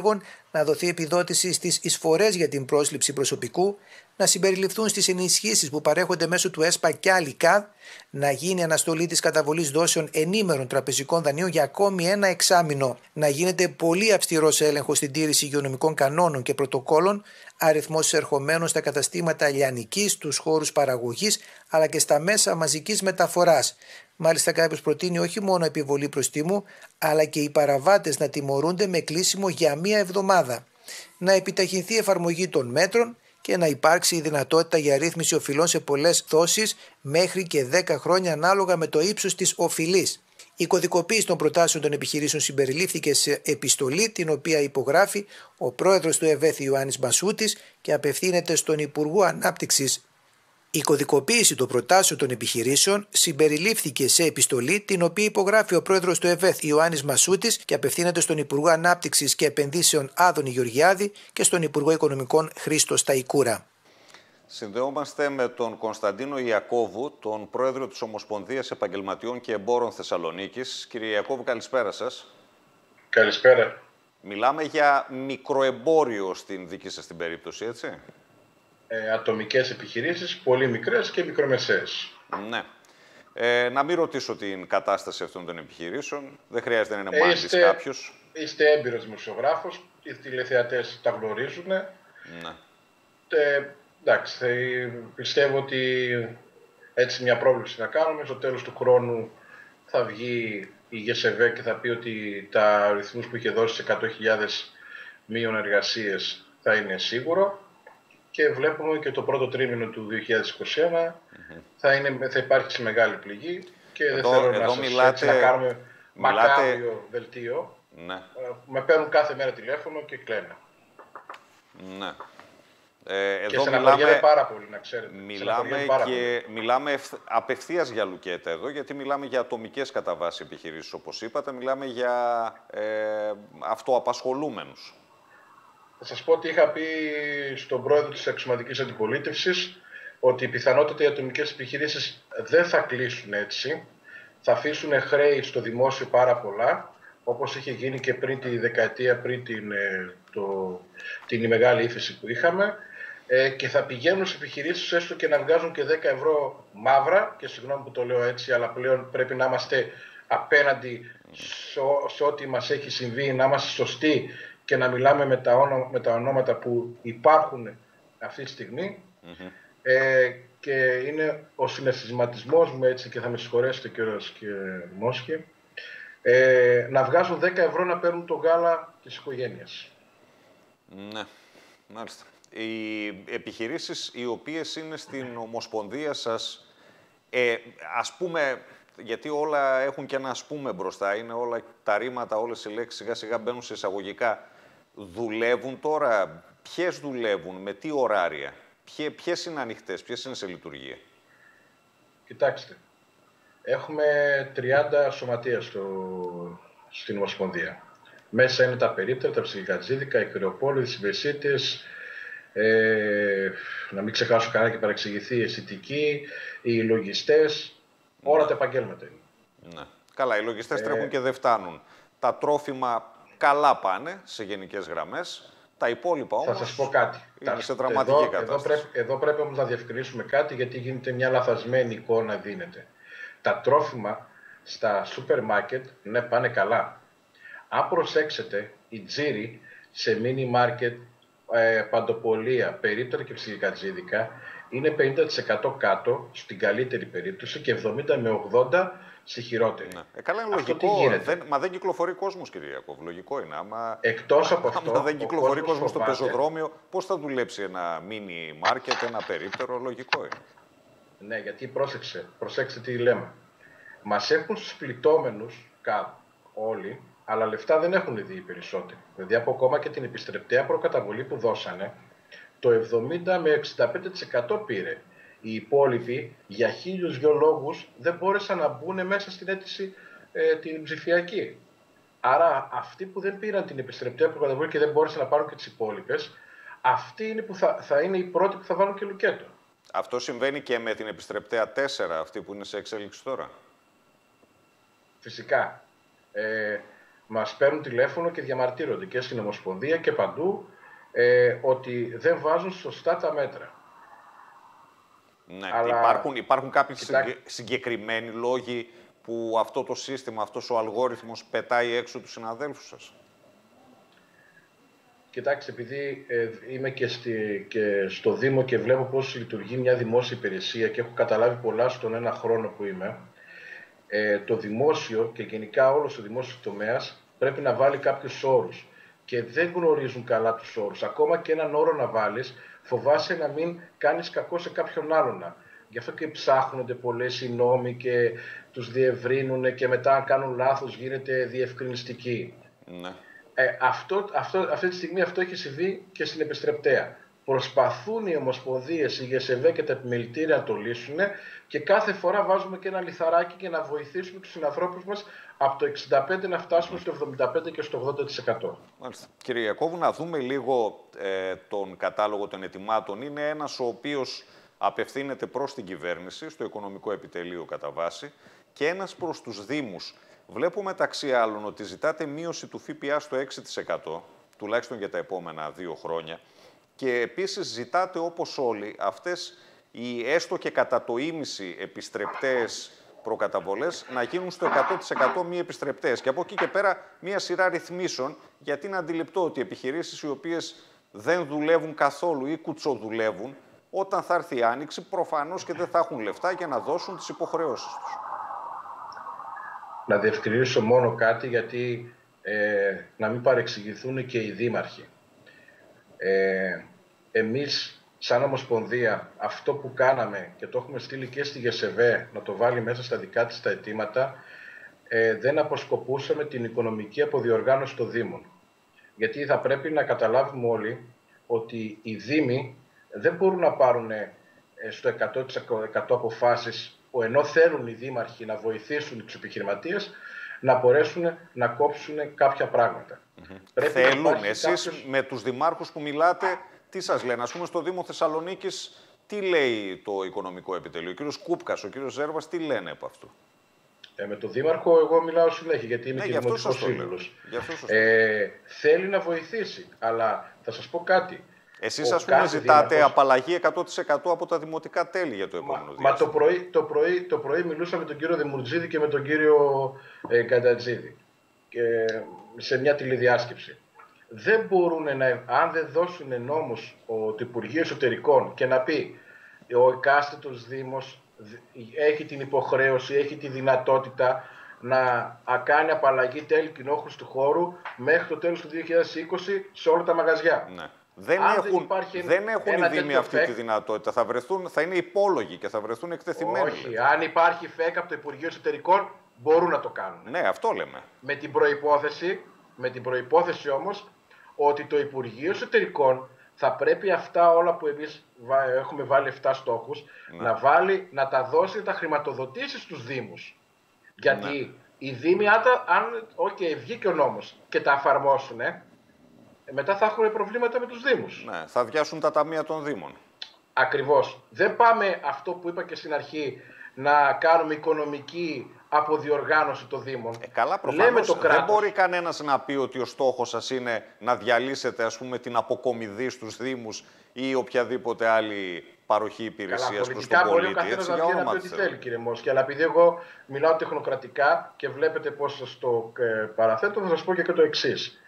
να δοθεί επιδότηση στις εισφορές για την πρόσληψη προσωπικού, να συμπεριληφθούν στις ενισχύσεις που παρέχονται μέσω του ΕΣΠΑ και ΑΛΙΚΑΔ, να γίνει αναστολή της καταβολής δόσεων ενήμερων τραπεζικών δανείων για ακόμη ένα εξάμηνο, να γίνεται πολύ αυστηρός έλεγχος στην τήρηση υγειονομικών κανόνων και πρωτοκόλων, αριθμός εισερχομένων στα καταστήματα λιανικής, στους χώρους παραγωγής αλλά και στα μέσα μαζικής μεταφοράς. Μάλιστα, κάποιος προτείνει όχι μόνο επιβολή προστίμου, αλλά και οι παραβάτες να τιμωρούνται με κλείσιμο για μία εβδομάδα. Να επιταχυνθεί η εφαρμογή των μέτρων και να υπάρξει η δυνατότητα για ρύθμιση οφειλών σε πολλές δόσεις μέχρι και 10 χρόνια ανάλογα με το ύψος της οφειλής. Η κωδικοποίηση των προτάσεων των επιχειρήσεων συμπεριλήφθηκε σε επιστολή την οποία υπογράφει ο πρόεδρος του ΕΒΕΘ Ιωάννης Μασούτης και απευθύνεται στον Υπουργό Ανάπτυξης. Η κωδικοποίηση των προτάσεων των επιχειρήσεων συμπεριλήφθηκε σε επιστολή την οποία υπογράφει ο πρόεδρος του ΕΒΕΘ Ιωάννης Μασούτης και απευθύνεται στον Υπουργό Ανάπτυξης και Επενδύσεων Άδωνη Γεωργιάδη και στον Υπουργό Οικονομικών Χρήστο Σταϊκούρα. Συνδεόμαστε με τον Κωνσταντίνο Ιακώβου, τον πρόεδρο της Ομοσπονδίας Επαγγελματιών και Εμπόρων Θεσσαλονίκης. Κύριε Ιακώβου, καλησπέρα σας. Καλησπέρα. Μιλάμε για μικροεμπόριο στην δική σας την περίπτωση, έτσι? Ατομικές επιχειρήσεις, πολύ μικρές και μικρομεσαίες. Ναι. Να μην ρωτήσω την κατάσταση αυτών των επιχειρήσεων. Δεν χρειάζεται να είναι μάντης κάποιος. Είστε έμπειρος δημοσιογράφος, οι τηλεθεατές τα γνωρίζουν. Ναι. Εντάξει, πιστεύω ότι έτσι μια πρόβλεψη να κάνουμε. Στο τέλος του χρόνου θα βγει η ΓΕΣΕΒΕ και θα πει ότι τα αριθμούς που είχε δώσει σε 100.000 μείων εργασίες θα είναι σίγουρο. Και βλέπουμε και το πρώτο τρίμηνο του 2021 θα υπάρξει μεγάλη πληγή και δεν θέλω να κάνουμε μακάβριο δελτίο. Ναι. Με παίρνουν κάθε μέρα τηλέφωνο και κλαίνε. Ναι. Και στεναχωριέμαι πάρα πολύ, να ξέρετε. Μιλάμε απευθείας για λουκέτα εδώ, γιατί μιλάμε για ατομικές κατά βάση επιχειρήσεις, όπως είπατε. Μιλάμε για αυτοαπασχολούμενους. Θα σας πω ότι είχα πει στον πρόεδρο της αξιωματικής αντιπολίτευσης ότι πιθανότατα οι ατομικές επιχειρήσεις δεν θα κλείσουν έτσι. Θα αφήσουν χρέη στο δημόσιο πάρα πολλά, όπως είχε γίνει και πριν τη δεκαετία, πριν την μεγάλη ύφεση που είχαμε, και θα πηγαίνουν σε επιχειρήσεις έστω και να βγάζουν και 10 ευρώ μαύρα, και συγγνώμη που το λέω έτσι, αλλά πλέον πρέπει να είμαστε απέναντι σε ό,τι μας έχει συμβεί, να είμαστε σωστοί και να μιλάμε με τα ονόματα που υπάρχουν αυτή τη στιγμή. Και είναι ο συναισθηματισμός μου, έτσι, και θα με συγχωρέσετε κιόλας και Μόσχη, να βγάζουν 10 ευρώ να παίρνουν το γάλα της οικογένειας. Ναι, μάλιστα. Οι επιχειρήσεις οι οποίες είναι στην Ομοσπονδία σας, ας πούμε, γιατί όλα έχουν και ένα ας πούμε μπροστά, είναι όλα τα ρήματα, όλες οι λέξεις σιγά σιγά μπαίνουν σε εισαγωγικά. Δουλεύουν τώρα, ποιες δουλεύουν, με τι ωράρια, ποιες είναι ανοιχτές, ποιες είναι σε λειτουργία? Κοιτάξτε, έχουμε 30 σωματεία στην Ομοσπονδία. Μέσα είναι τα περίπτερα, τα ψιλικατζίδικα, οι κρεοπόλοι, οι συμπεσίτες, να μην ξεχάσω κανένα και παρεξηγηθεί, οι αισθητικοί, οι λογιστές, όλα τα επαγγέλματα είναι. Ναι. Καλά, οι λογιστές τρέχουν και δεν φτάνουν. Τα τρόφιμα καλά πάνε σε γενικές γραμμές. Τα υπόλοιπα όμως θα σας πω κάτι. Είναι σε δραματική κατάσταση. Εδώ πρέπει όμως να διευκρινίσουμε κάτι, γιατί γίνεται μια λαθασμένη εικόνα, δίνεται. Τα τρόφιμα στα σούπερ μάρκετ, ναι, πάνε καλά. Αν προσέξετε, οι τζίροι σε μίνι μάρκετ, παντοπολία, περίπτερα και ψιλικατζίδικα είναι 50% κάτω στην καλύτερη περίπτωση και 70 με 80 στη χειρότερη. Ναι. Καλά, είναι λογικό. Μα δεν κυκλοφορεί κόσμος, κύριε Ιακώβου. Λογικό είναι. Εκτός από αυτό, άμα δεν κυκλοφορεί κόσμος στο πεζοδρόμιο, πώς θα δουλέψει ένα μίνι μάρκετ, ένα περίπτερο? Λογικό είναι. Ναι, γιατί προσέξτε τι λέμε. Μας έχουν στους πληττόμενους κάτω όλοι, αλλά λεφτά δεν έχουν δει οι περισσότεροι. Δηλαδή, από ακόμα και την επιστρεπτέα προκαταβολή που δώσανε, το 70 με 65% πήρε. Οι υπόλοιποι, για 1002 λόγους, δεν μπόρεσαν να μπουν μέσα στην αίτηση την ψηφιακή. Άρα, αυτοί που δεν πήραν την επιστρεπτέα προκαταβολή και δεν μπόρεσαν να πάρουν και τις υπόλοιπες, αυτοί είναι που θα είναι οι πρώτοι που θα βάλουν και λουκέτο. Αυτό συμβαίνει και με την επιστρεπτέα 4, αυτή που είναι σε εξέλιξη τώρα? Φυσικά. μας παίρνουν τηλέφωνο και διαμαρτύρονται και στην Ομοσπονδία και παντού ότι δεν βάζουν σωστά τα μέτρα. Ναι, Αλλά υπάρχουν κάποιοι συγκεκριμένοι λόγοι που αυτό το σύστημα, αυτός ο αλγόριθμος πετάει έξω τους συναδέλφους σας? Κοιτάξτε, επειδή είμαι και στο Δήμο και βλέπω πώς λειτουργεί μια δημόσια υπηρεσία και έχω καταλάβει πολλά στον ένα χρόνο που είμαι, το δημόσιο και γενικά όλος ο δημόσιος τομέας πρέπει να βάλει κάποιους όρους και δεν γνωρίζουν καλά τους όρους. Ακόμα και έναν όρο να βάλεις, φοβάσαι να μην κάνεις κακό σε κάποιον άλλον. Γι' αυτό και ψάχνονται πολλές οι νόμοι και τους διευρύνουν και μετά αν κάνουν λάθος γίνεται διευκρινιστική. Ναι. Αυτή τη στιγμή αυτό έχει συμβεί και στην Επιστρεπτέα. Προσπαθούν οι ομοσπονδίες, η ΓΕΣΕΒΕ και τα επιμελητήρια να το λύσουν και κάθε φορά βάζουμε και ένα λιθαράκι για να βοηθήσουμε τους συνανθρώπους μας από το 65% να φτάσουμε στο 75% και στο 80%. Μάλιστα. Κύριε Ιακώβου, να δούμε λίγο τον κατάλογο των ετοιμάτων. Είναι ένας ο οποίος απευθύνεται προς την κυβέρνηση, στο Οικονομικό Επιτελείο κατά βάση, και ένας προς τους Δήμους. Βλέπω μεταξύ άλλων ότι ζητάτε μείωση του ΦΠΑ στο 6%, τουλάχιστον για τα επόμενα 2 χρόνια. Και επίσης ζητάτε, όπως όλοι, αυτές οι έστω και κατά το ίμιση επιστρεπτές προκαταβολές να γίνουν στο 100% μη επιστρεπτές. Και από εκεί και πέρα μία σειρά ρυθμίσεων, γιατί είναι αντιληπτό ότι επιχειρήσεις οι οποίες δεν δουλεύουν καθόλου ή κουτσοδουλεύουν, όταν θα έρθει η Άνοιξη, προφανώς και δεν θα έχουν λεφτά για να δώσουν τις υποχρεώσεις τους. Να διευκρινίσω μόνο κάτι, γιατί να μην παρεξηγηθούν και οι δήμαρχοι. Εμείς, σαν Ομοσπονδία, αυτό που κάναμε και το έχουμε στείλει και στη ΓΕΣΕΒΕ να το βάλει μέσα στα δικά της τα αιτήματα, δεν αποσκοπούσαμε την οικονομική αποδιοργάνωση των Δήμων. Γιατί θα πρέπει να καταλάβουμε όλοι ότι οι Δήμοι δεν μπορούν να πάρουν στο 100% αποφάσεις, ενώ θέλουν οι δήμαρχοι να βοηθήσουν τους επιχειρηματίες να μπορέσουν να κόψουν κάποια πράγματα. Θέλουν. Εσείς με τους δημάρχους που μιλάτε, τι σας λένε? Ας πούμε στο Δήμο Θεσσαλονίκης, τι λέει το Οικονομικό Επιτελείο? Ο κύριος Κούπκας, ο κύριος Ζέρβας, τι λένε από αυτού? Με τον Δήμαρχο εγώ μιλάω συνέχεια, γιατί είμαι και δημοτικός σύμβουλος. Θέλει να βοηθήσει, αλλά θα σας πω κάτι. Εσείς, ας πούμε, ζητάτε απαλλαγή 100% από τα δημοτικά τέλη για το επόμενο διάστημα. Το πρωί μιλούσα με τον κύριο Δημουρτζίδη και με τον κύριο Καντατζίδη σε μια τηλεδιάσκεψη. Δεν μπορούν αν δεν δώσουν νόμους το Υπουργείο Εσωτερικών και να πει ο εκάστοτε Δήμος έχει την υποχρέωση, έχει τη δυνατότητα να κάνει απαλλαγή τέλη κοινόχρηστου χώρου μέχρι το τέλος του 2020 σε όλα τα μαγαζιά. Ναι. Δεν έχουν οι Δήμοι αυτή τη δυνατότητα. Θα είναι υπόλογοι και θα βρεθούν εκτεθειμένοι. Όχι. Αν υπάρχει ΦΕΚ από το Υπουργείο Εσωτερικών, μπορούν να το κάνουν. Ναι, αυτό λέμε. Με την προϋπόθεση όμως ότι το Υπουργείο Εσωτερικών θα πρέπει αυτά όλα που εμείς έχουμε βάλει 7 στόχους, να τα δώσει, να τα χρηματοδοτήσει στους Δήμους. Γιατί οι Δήμοι, αν βγήκε ο νόμος και τα εφαρμόσουν, μετά θα έχουν προβλήματα με τους Δήμους. Ναι, θα αδειάσουν τα ταμεία των Δήμων. Ακριβώς. Δεν πάμε αυτό που είπα και στην αρχή, να κάνουμε οικονομική αποδιοργάνωση των Δήμων. Καλά, προφανώς. Δεν μπορεί κανένας να πει ότι ο στόχος σας είναι να διαλύσετε, ας πούμε, την αποκομιδή στους Δήμους ή οποιαδήποτε άλλη παροχή υπηρεσίας προς τον πολίτη. Μπορεί ο καθένας να βγει να πει ό,τι θέλει, κύριε Μόσκη. Αλλά επειδή εγώ μιλάω τεχνοκρατικά και βλέπετε πώς σας το παραθέτω, θα σας πω και το εξής.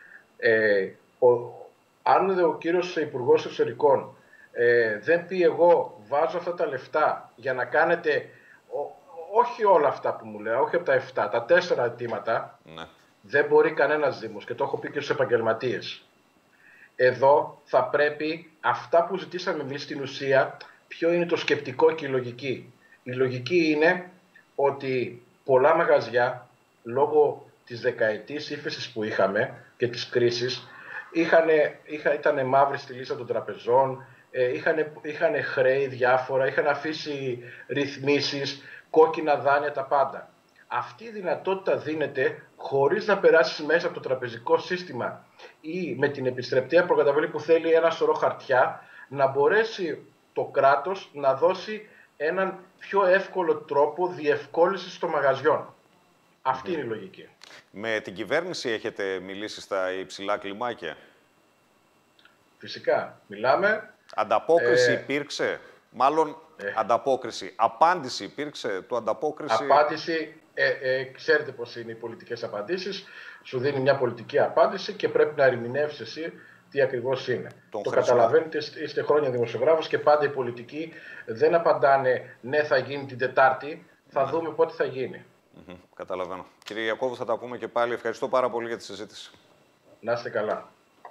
Αν ο κύριος Υπουργός Εξωτερικών δεν πει εγώ βάζω αυτά τα λεφτά για να κάνετε όχι όλα αυτά που μου λέει, όχι από τα 7, τα 4 αιτήματα, δεν μπορεί κανένας Δήμος, και το έχω πει και στους επαγγελματίες. Εδώ θα πρέπει αυτά που ζητήσαμε εμείς στην ουσία, ποιο είναι το σκεπτικό και η λογική. Η λογική είναι ότι πολλά μαγαζιά, λόγω της δεκαετής ύφεσης που είχαμε και της κρίσης, ήταν μαύροι στη λίστα των τραπεζών, είχαν χρέη διάφορα, είχαν αφήσει ρυθμίσεις, κόκκινα δάνεια, τα πάντα. Αυτή η δυνατότητα δίνεται χωρίς να περάσει μέσα από το τραπεζικό σύστημα ή με την επιστρεπτέα προκαταβολή που θέλει ένα σωρό χαρτιά, να μπορέσει το κράτος να δώσει έναν πιο εύκολο τρόπο διευκόλυνσης των μαγαζιών. Αυτή είναι η λογική. Με την κυβέρνηση έχετε μιλήσει στα υψηλά κλιμάκια? Φυσικά. Μιλάμε. Ανταπόκριση υπήρξε? Μάλλον ανταπόκριση. Απάντηση υπήρξε? Απάντηση, ξέρετε πώς είναι οι πολιτικές απαντήσεις. Σου δίνει μια πολιτική απάντηση και πρέπει να ερμηνεύσεις εσύ τι ακριβώς είναι. Το καταλαβαίνετε, είστε χρόνια δημοσιογράφος και πάντα οι πολιτικοί δεν απαντάνε ναι θα γίνει την Τετάρτη, θα δούμε πότε θα γίνει. Καταλαβαίνω. Κύριε Ιακώβου, θα τα πούμε και πάλι. Ευχαριστώ πάρα πολύ για τη συζήτηση. Να είστε καλά.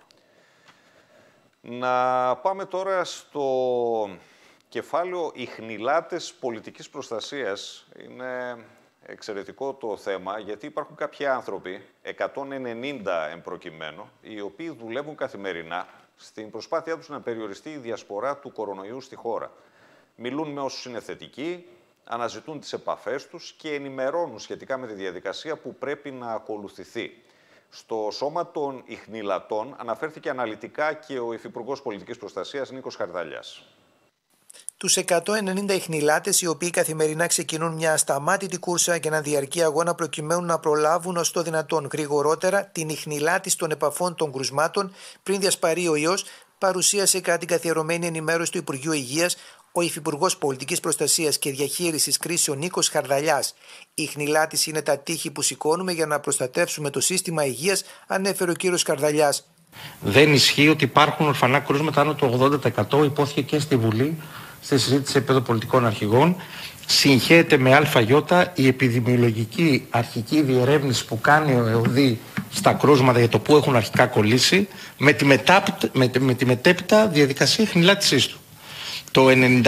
Να πάμε τώρα στο κεφάλαιο «Οι χνηλάτες πολιτικής προστασίας». Είναι εξαιρετικό το θέμα, γιατί υπάρχουν κάποιοι άνθρωποι, 190 εμπροκειμένου, οι οποίοι δουλεύουν καθημερινά στην προσπάθειά τους να περιοριστεί η διασπορά του κορονοϊού στη χώρα. Μιλούν με όσους είναι θετικοί, αναζητούν τις επαφές τους και ενημερώνουν σχετικά με τη διαδικασία που πρέπει να ακολουθηθεί. Στο σώμα των ιχνηλατών αναφέρθηκε αναλυτικά και ο Υφυπουργός Πολιτικής Προστασίας Νίκος Χαρδαλιάς. Τους 190 ιχνηλάτες, οι οποίοι καθημερινά ξεκινούν μια ασταμάτητη κούρσα και έναν διαρκή αγώνα προκειμένου να προλάβουν ως το δυνατόν γρηγορότερα την ιχνηλάτηση των επαφών των κρουσμάτων πριν διασπαρεί ο ιός, παρουσίασε κατά την καθιερωμένη ενημέρωση του Υπουργείου Υγείας ο Υφυπουργός Πολιτικής Προστασίας και Διαχείρισης Κρίσεων Νίκος Χαρδαλιάς. Η ιχνηλάτηση είναι τα τείχη που σηκώνουμε για να προστατεύσουμε το σύστημα υγείας, ανέφερε ο κύριος Χαρδαλιάς. Δεν ισχύει ότι υπάρχουν ορφανά κρούσματα άνω του 80%, υπόθηκε και στη Βουλή, στη συζήτηση επίπεδο πολιτικών αρχηγών. Συγχέεται με ΑΙ η επιδημιολογική αρχική διερεύνηση που κάνει ο ΕΟΔΗ στα κρούσματα για το που έχουν αρχικά κολλήσει, με τη μετέπειτα διαδικασία ιχνηλάτησής του. Το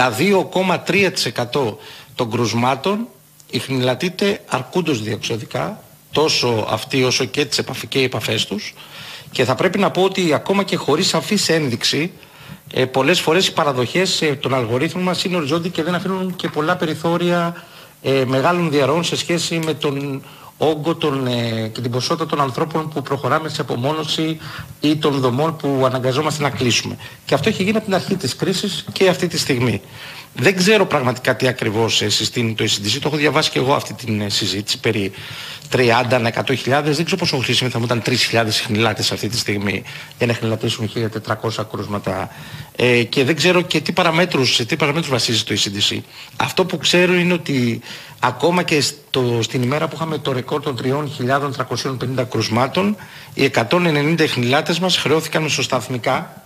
92,3% των κρουσμάτων ιχνηλατείται αρκούντος διεξοδικά, τόσο αυτοί όσο και οι επαφές τους, και θα πρέπει να πω ότι ακόμα και χωρίς σαφής ένδειξη, πολλές φορές οι παραδοχές των αλγορίθμων μας είναι οριζόντιοι και δεν αφήνουν και πολλά περιθώρια μεγάλων διαρροών σε σχέση με τον όγκο και την ποσότητα των ανθρώπων που προχωράμε σε απομόνωση ή των δομών που αναγκαζόμαστε να κλείσουμε. Και αυτό έχει γίνει από την αρχή της κρίσης και αυτή τη στιγμή. Δεν ξέρω πραγματικά τι ακριβώς συστήνει το ECDC. Το έχω διαβάσει και εγώ αυτή την συζήτηση περί 30 με 100.000. Δεν ξέρω πόσο χρήσιμο θα μου ήταν 3.000 ιχνηλάτες αυτή τη στιγμή για να ιχνηλατήσουν 1.400 κρούσματα. Και δεν ξέρω και σε τι παραμέτρους βασίζει το ECDC. Αυτό που ξέρω είναι ότι ακόμα και στην ημέρα που είχαμε το ρεκόρ των 3.350 κρούσματων, οι 190 ιχνηλάτες μας χρεώθηκαν μεσοσταθμικά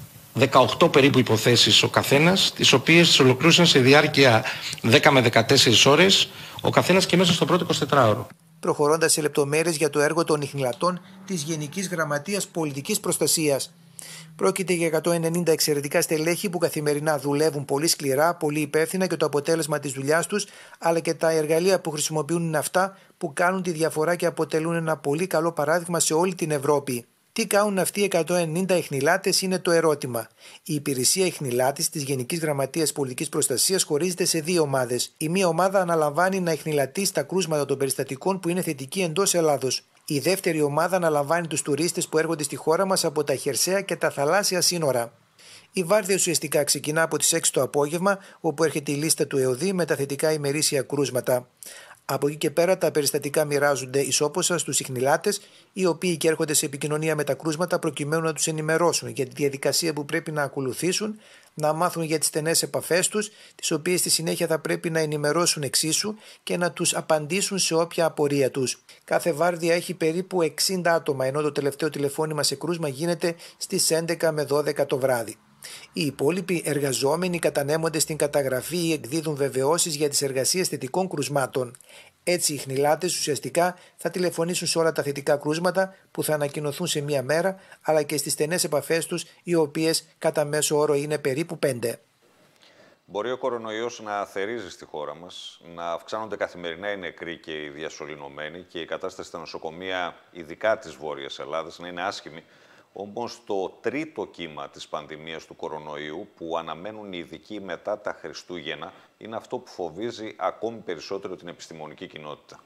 18 περίπου υποθέσεις ο καθένας, τις οποίες τις ολοκλήρωσαν σε διάρκεια 10 με 14 ώρες, ο καθένας και μέσα στο πρώτο 24ωρο. Προχωρώντας σε λεπτομέρειες για το έργο των ιχνηλατών της Γενικής Γραμματείας Πολιτικής Προστασίας. Πρόκειται για 190 εξαιρετικά στελέχη που καθημερινά δουλεύουν πολύ σκληρά, πολύ υπεύθυνα και το αποτέλεσμα της δουλειάς τους, αλλά και τα εργαλεία που χρησιμοποιούν είναι αυτά που κάνουν τη διαφορά και αποτελούν ένα πολύ καλό παράδειγμα σε όλη την Ευρώπη. Τι κάνουν αυτοί οι 190 ιχνηλάτες είναι το ερώτημα. Η υπηρεσία ιχνηλάτης της Γενικής Γραμματείας Πολιτικής Προστασίας χωρίζεται σε δύο ομάδες. Η μία ομάδα αναλαμβάνει να ιχνηλατήσει τα κρούσματα των περιστατικών που είναι θετικοί εντός Ελλάδος. Η δεύτερη ομάδα αναλαμβάνει τους τουρίστες που έρχονται στη χώρα μας από τα χερσαία και τα θαλάσσια σύνορα. Η βάρδια ουσιαστικά ξεκινά από τις 6 το απόγευμα, όπου έρχεται η λίστα του ΕΟΔΗ με τα θετικά ημερήσια κρούσματα. Από εκεί και πέρα τα περιστατικά μοιράζονται ισόποσα στους ιχνηλάτες, οι οποίοι και έρχονται σε επικοινωνία με τα κρούσματα προκειμένου να τους ενημερώσουν για τη διαδικασία που πρέπει να ακολουθήσουν, να μάθουν για τις στενές επαφές τους, τις οποίες στη συνέχεια θα πρέπει να ενημερώσουν εξίσου και να τους απαντήσουν σε όποια απορία τους. Κάθε βάρδια έχει περίπου 60 άτομα, ενώ το τελευταίο τηλεφώνημα σε κρούσμα γίνεται στις 11 με 12 το βράδυ. Οι υπόλοιποι εργαζόμενοι κατανέμονται στην καταγραφή ή εκδίδουν βεβαιώσεις για τις εργασίες θετικών κρουσμάτων. Έτσι, οι ιχνηλάτες ουσιαστικά θα τηλεφωνήσουν σε όλα τα θετικά κρούσματα που θα ανακοινωθούν σε μία μέρα, αλλά και στις στενές επαφές τους, οι οποίες κατά μέσο όρο είναι περίπου 5. Μπορεί ο κορονοϊός να θερίζει στη χώρα μας, να αυξάνονται καθημερινά οι νεκροί και οι διασωληνωμένοι και η κατάσταση στα νοσοκομεία, ειδικά της Βόρειας Ελλάδας, να είναι άσχημη. Όμως το τρίτο κύμα της πανδημίας του κορονοϊού που αναμένουν οι ειδικοί μετά τα Χριστούγεννα είναι αυτό που φοβίζει ακόμη περισσότερο την επιστημονική κοινότητα.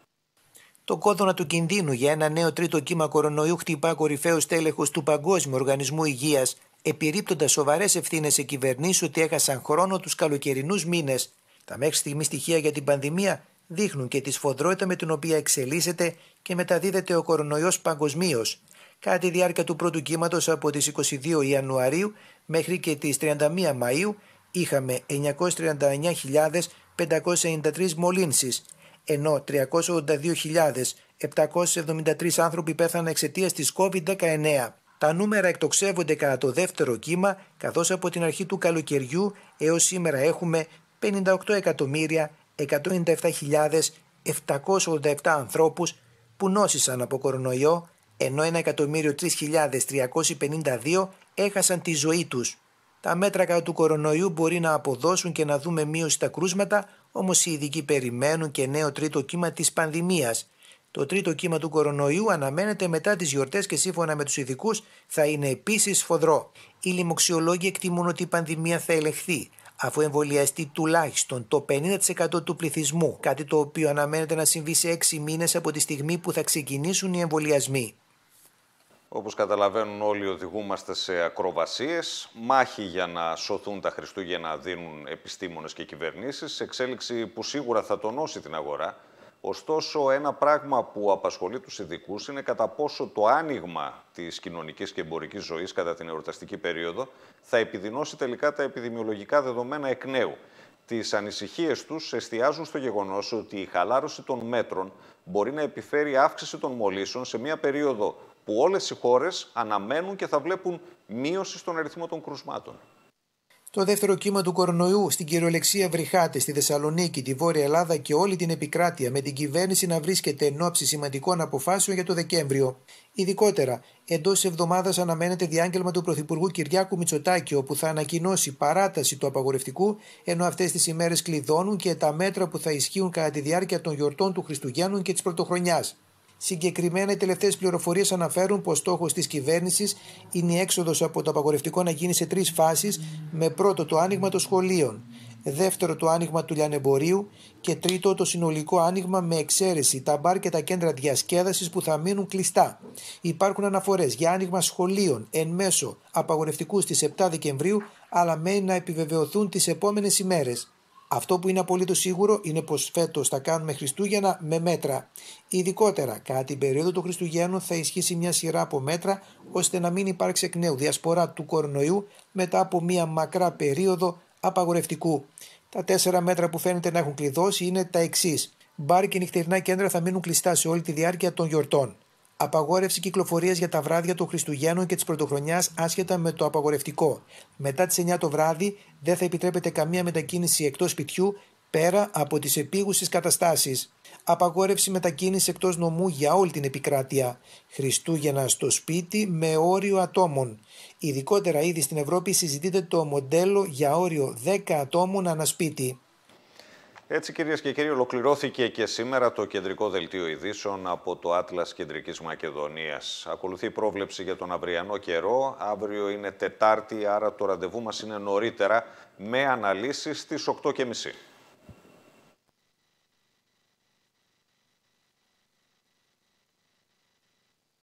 Το κόδωνα του κινδύνου για ένα νέο τρίτο κύμα κορονοϊού χτυπά κορυφαίος τέλεχος του Παγκόσμιου Οργανισμού Υγείας, επιρρύπτοντας σοβαρές ευθύνες σε κυβερνήσεις ότι έχασαν χρόνο τους καλοκαιρινούς μήνες. Τα μέχρι στιγμή στοιχεία για την πανδημία δείχνουν και τη σφοδρότητα με την οποία εξελίσσεται και μεταδίδεται ο κορονοϊός παγκοσμίως. Κατά τη διάρκεια του πρώτου κύματος από τις 22 Ιανουαρίου μέχρι και τις 31 Μαΐου είχαμε 939.593 μολύνσεις, ενώ 382.773 άνθρωποι πέθαναν εξαιτίας της COVID-19. Τα νούμερα εκτοξεύονται κατά το δεύτερο κύμα, καθώς από την αρχή του καλοκαιριού έως σήμερα έχουμε 58.197.787 ανθρώπους που νόσησαν από κορονοϊό, ενώ 1.003.352 έχασαν τη ζωή τους. Τα μέτρα κατά του κορονοϊού μπορεί να αποδώσουν και να δούμε μείωση στα κρούσματα, όμως οι ειδικοί περιμένουν και νέο τρίτο κύμα της πανδημίας. Το τρίτο κύμα του κορονοϊού αναμένεται μετά τις γιορτές και σύμφωνα με τους ειδικούς θα είναι επίσης σφοδρό. Οι λοιμοξιολόγοι εκτιμούν ότι η πανδημία θα ελεγχθεί αφού εμβολιαστεί τουλάχιστον το 50% του πληθυσμού, κάτι το οποίο αναμένεται να συμβεί σε 6 μήνες από τη στιγμή που θα ξεκινήσουν οι εμβολιασμοί. Όπως καταλαβαίνουν όλοι, οδηγούμαστε σε ακροβασίες, μάχη για να σωθούν τα Χριστούγεννα δίνουν επιστήμονες και κυβερνήσεις, εξέλιξη που σίγουρα θα τονώσει την αγορά. Ωστόσο, ένα πράγμα που απασχολεί τους ειδικούς είναι κατά πόσο το άνοιγμα της κοινωνικής και εμπορικής ζωής κατά την εορταστική περίοδο θα επιδεινώσει τελικά τα επιδημιολογικά δεδομένα εκ νέου. Τις ανησυχίες τους εστιάζουν στο γεγονός ότι η χαλάρωση των μέτρων μπορεί να επιφέρει αύξηση των μολύσεων σε μια περίοδο που όλες οι χώρες αναμένουν και θα βλέπουν μείωση στον αριθμό των κρουσμάτων. Το δεύτερο κύμα του κορονοϊού στην κυριολεξία βρυχάται στη Θεσσαλονίκη, τη Βόρεια Ελλάδα και όλη την επικράτεια, με την κυβέρνηση να βρίσκεται εν ώψη σημαντικών αποφάσεων για το Δεκέμβριο. Ειδικότερα, εντός εβδομάδας αναμένεται διάγγελμα του Πρωθυπουργού Κυριάκου Μητσοτάκη, όπου θα ανακοινώσει παράταση του απαγορευτικού, ενώ αυτές τις ημέρες κλειδώνουν και τα μέτρα που θα ισχύουν κατά τη διάρκεια των γιορτών του Χριστουγέννων και της Πρωτοχρονιάς. Συγκεκριμένα, οι τελευταίες πληροφορίες αναφέρουν πως στόχος της κυβέρνησης είναι η έξοδος από το απαγορευτικό να γίνει σε 3 φάσεις, με πρώτο το άνοιγμα των σχολείων, δεύτερο το άνοιγμα του λιανεμπορίου και τρίτο το συνολικό άνοιγμα με εξαίρεση τα μπαρ και τα κέντρα διασκέδασης που θα μείνουν κλειστά. Υπάρχουν αναφορές για άνοιγμα σχολείων εν μέσω απαγορευτικού στις 7 Δεκεμβρίου, αλλά μένει να επιβεβαιωθούν τις επόμενες ημέρες. Αυτό που είναι απολύτως σίγουρο είναι πως φέτος θα κάνουμε Χριστούγεννα με μέτρα. Ειδικότερα, κατά την περίοδο του Χριστουγέννου θα ισχύσει μια σειρά από μέτρα ώστε να μην υπάρξει εκ νέου διασπορά του κορονοϊού μετά από μια μακρά περίοδο απαγορευτικού. Τα 4 μέτρα που φαίνεται να έχουν κλειδώσει είναι τα εξής. Μπαρ και νυχτερινά κέντρα θα μείνουν κλειστά σε όλη τη διάρκεια των γιορτών. Απαγόρευση κυκλοφορίας για τα βράδια των Χριστουγέννων και της Πρωτοχρονιάς άσχετα με το απαγορευτικό. Μετά τις 9 το βράδυ δεν θα επιτρέπεται καμία μετακίνηση εκτός σπιτιού πέρα από τις επίγουσες καταστάσεις. Απαγόρευση μετακίνηση εκτός νομού για όλη την επικράτεια. Χριστούγεννα στο σπίτι με όριο ατόμων. Ειδικότερα ήδη στην Ευρώπη συζητείται το μοντέλο για όριο 10 ατόμων ανά σπίτι. Έτσι, κυρίες και κύριοι, ολοκληρώθηκε και σήμερα το κεντρικό δελτίο ειδήσεων από το Άτλας Κεντρικής Μακεδονίας. Ακολουθεί η πρόβλεψη για τον αυριανό καιρό. Αύριο είναι Τετάρτη, άρα το ραντεβού μας είναι νωρίτερα με αναλύσεις στις 8:30.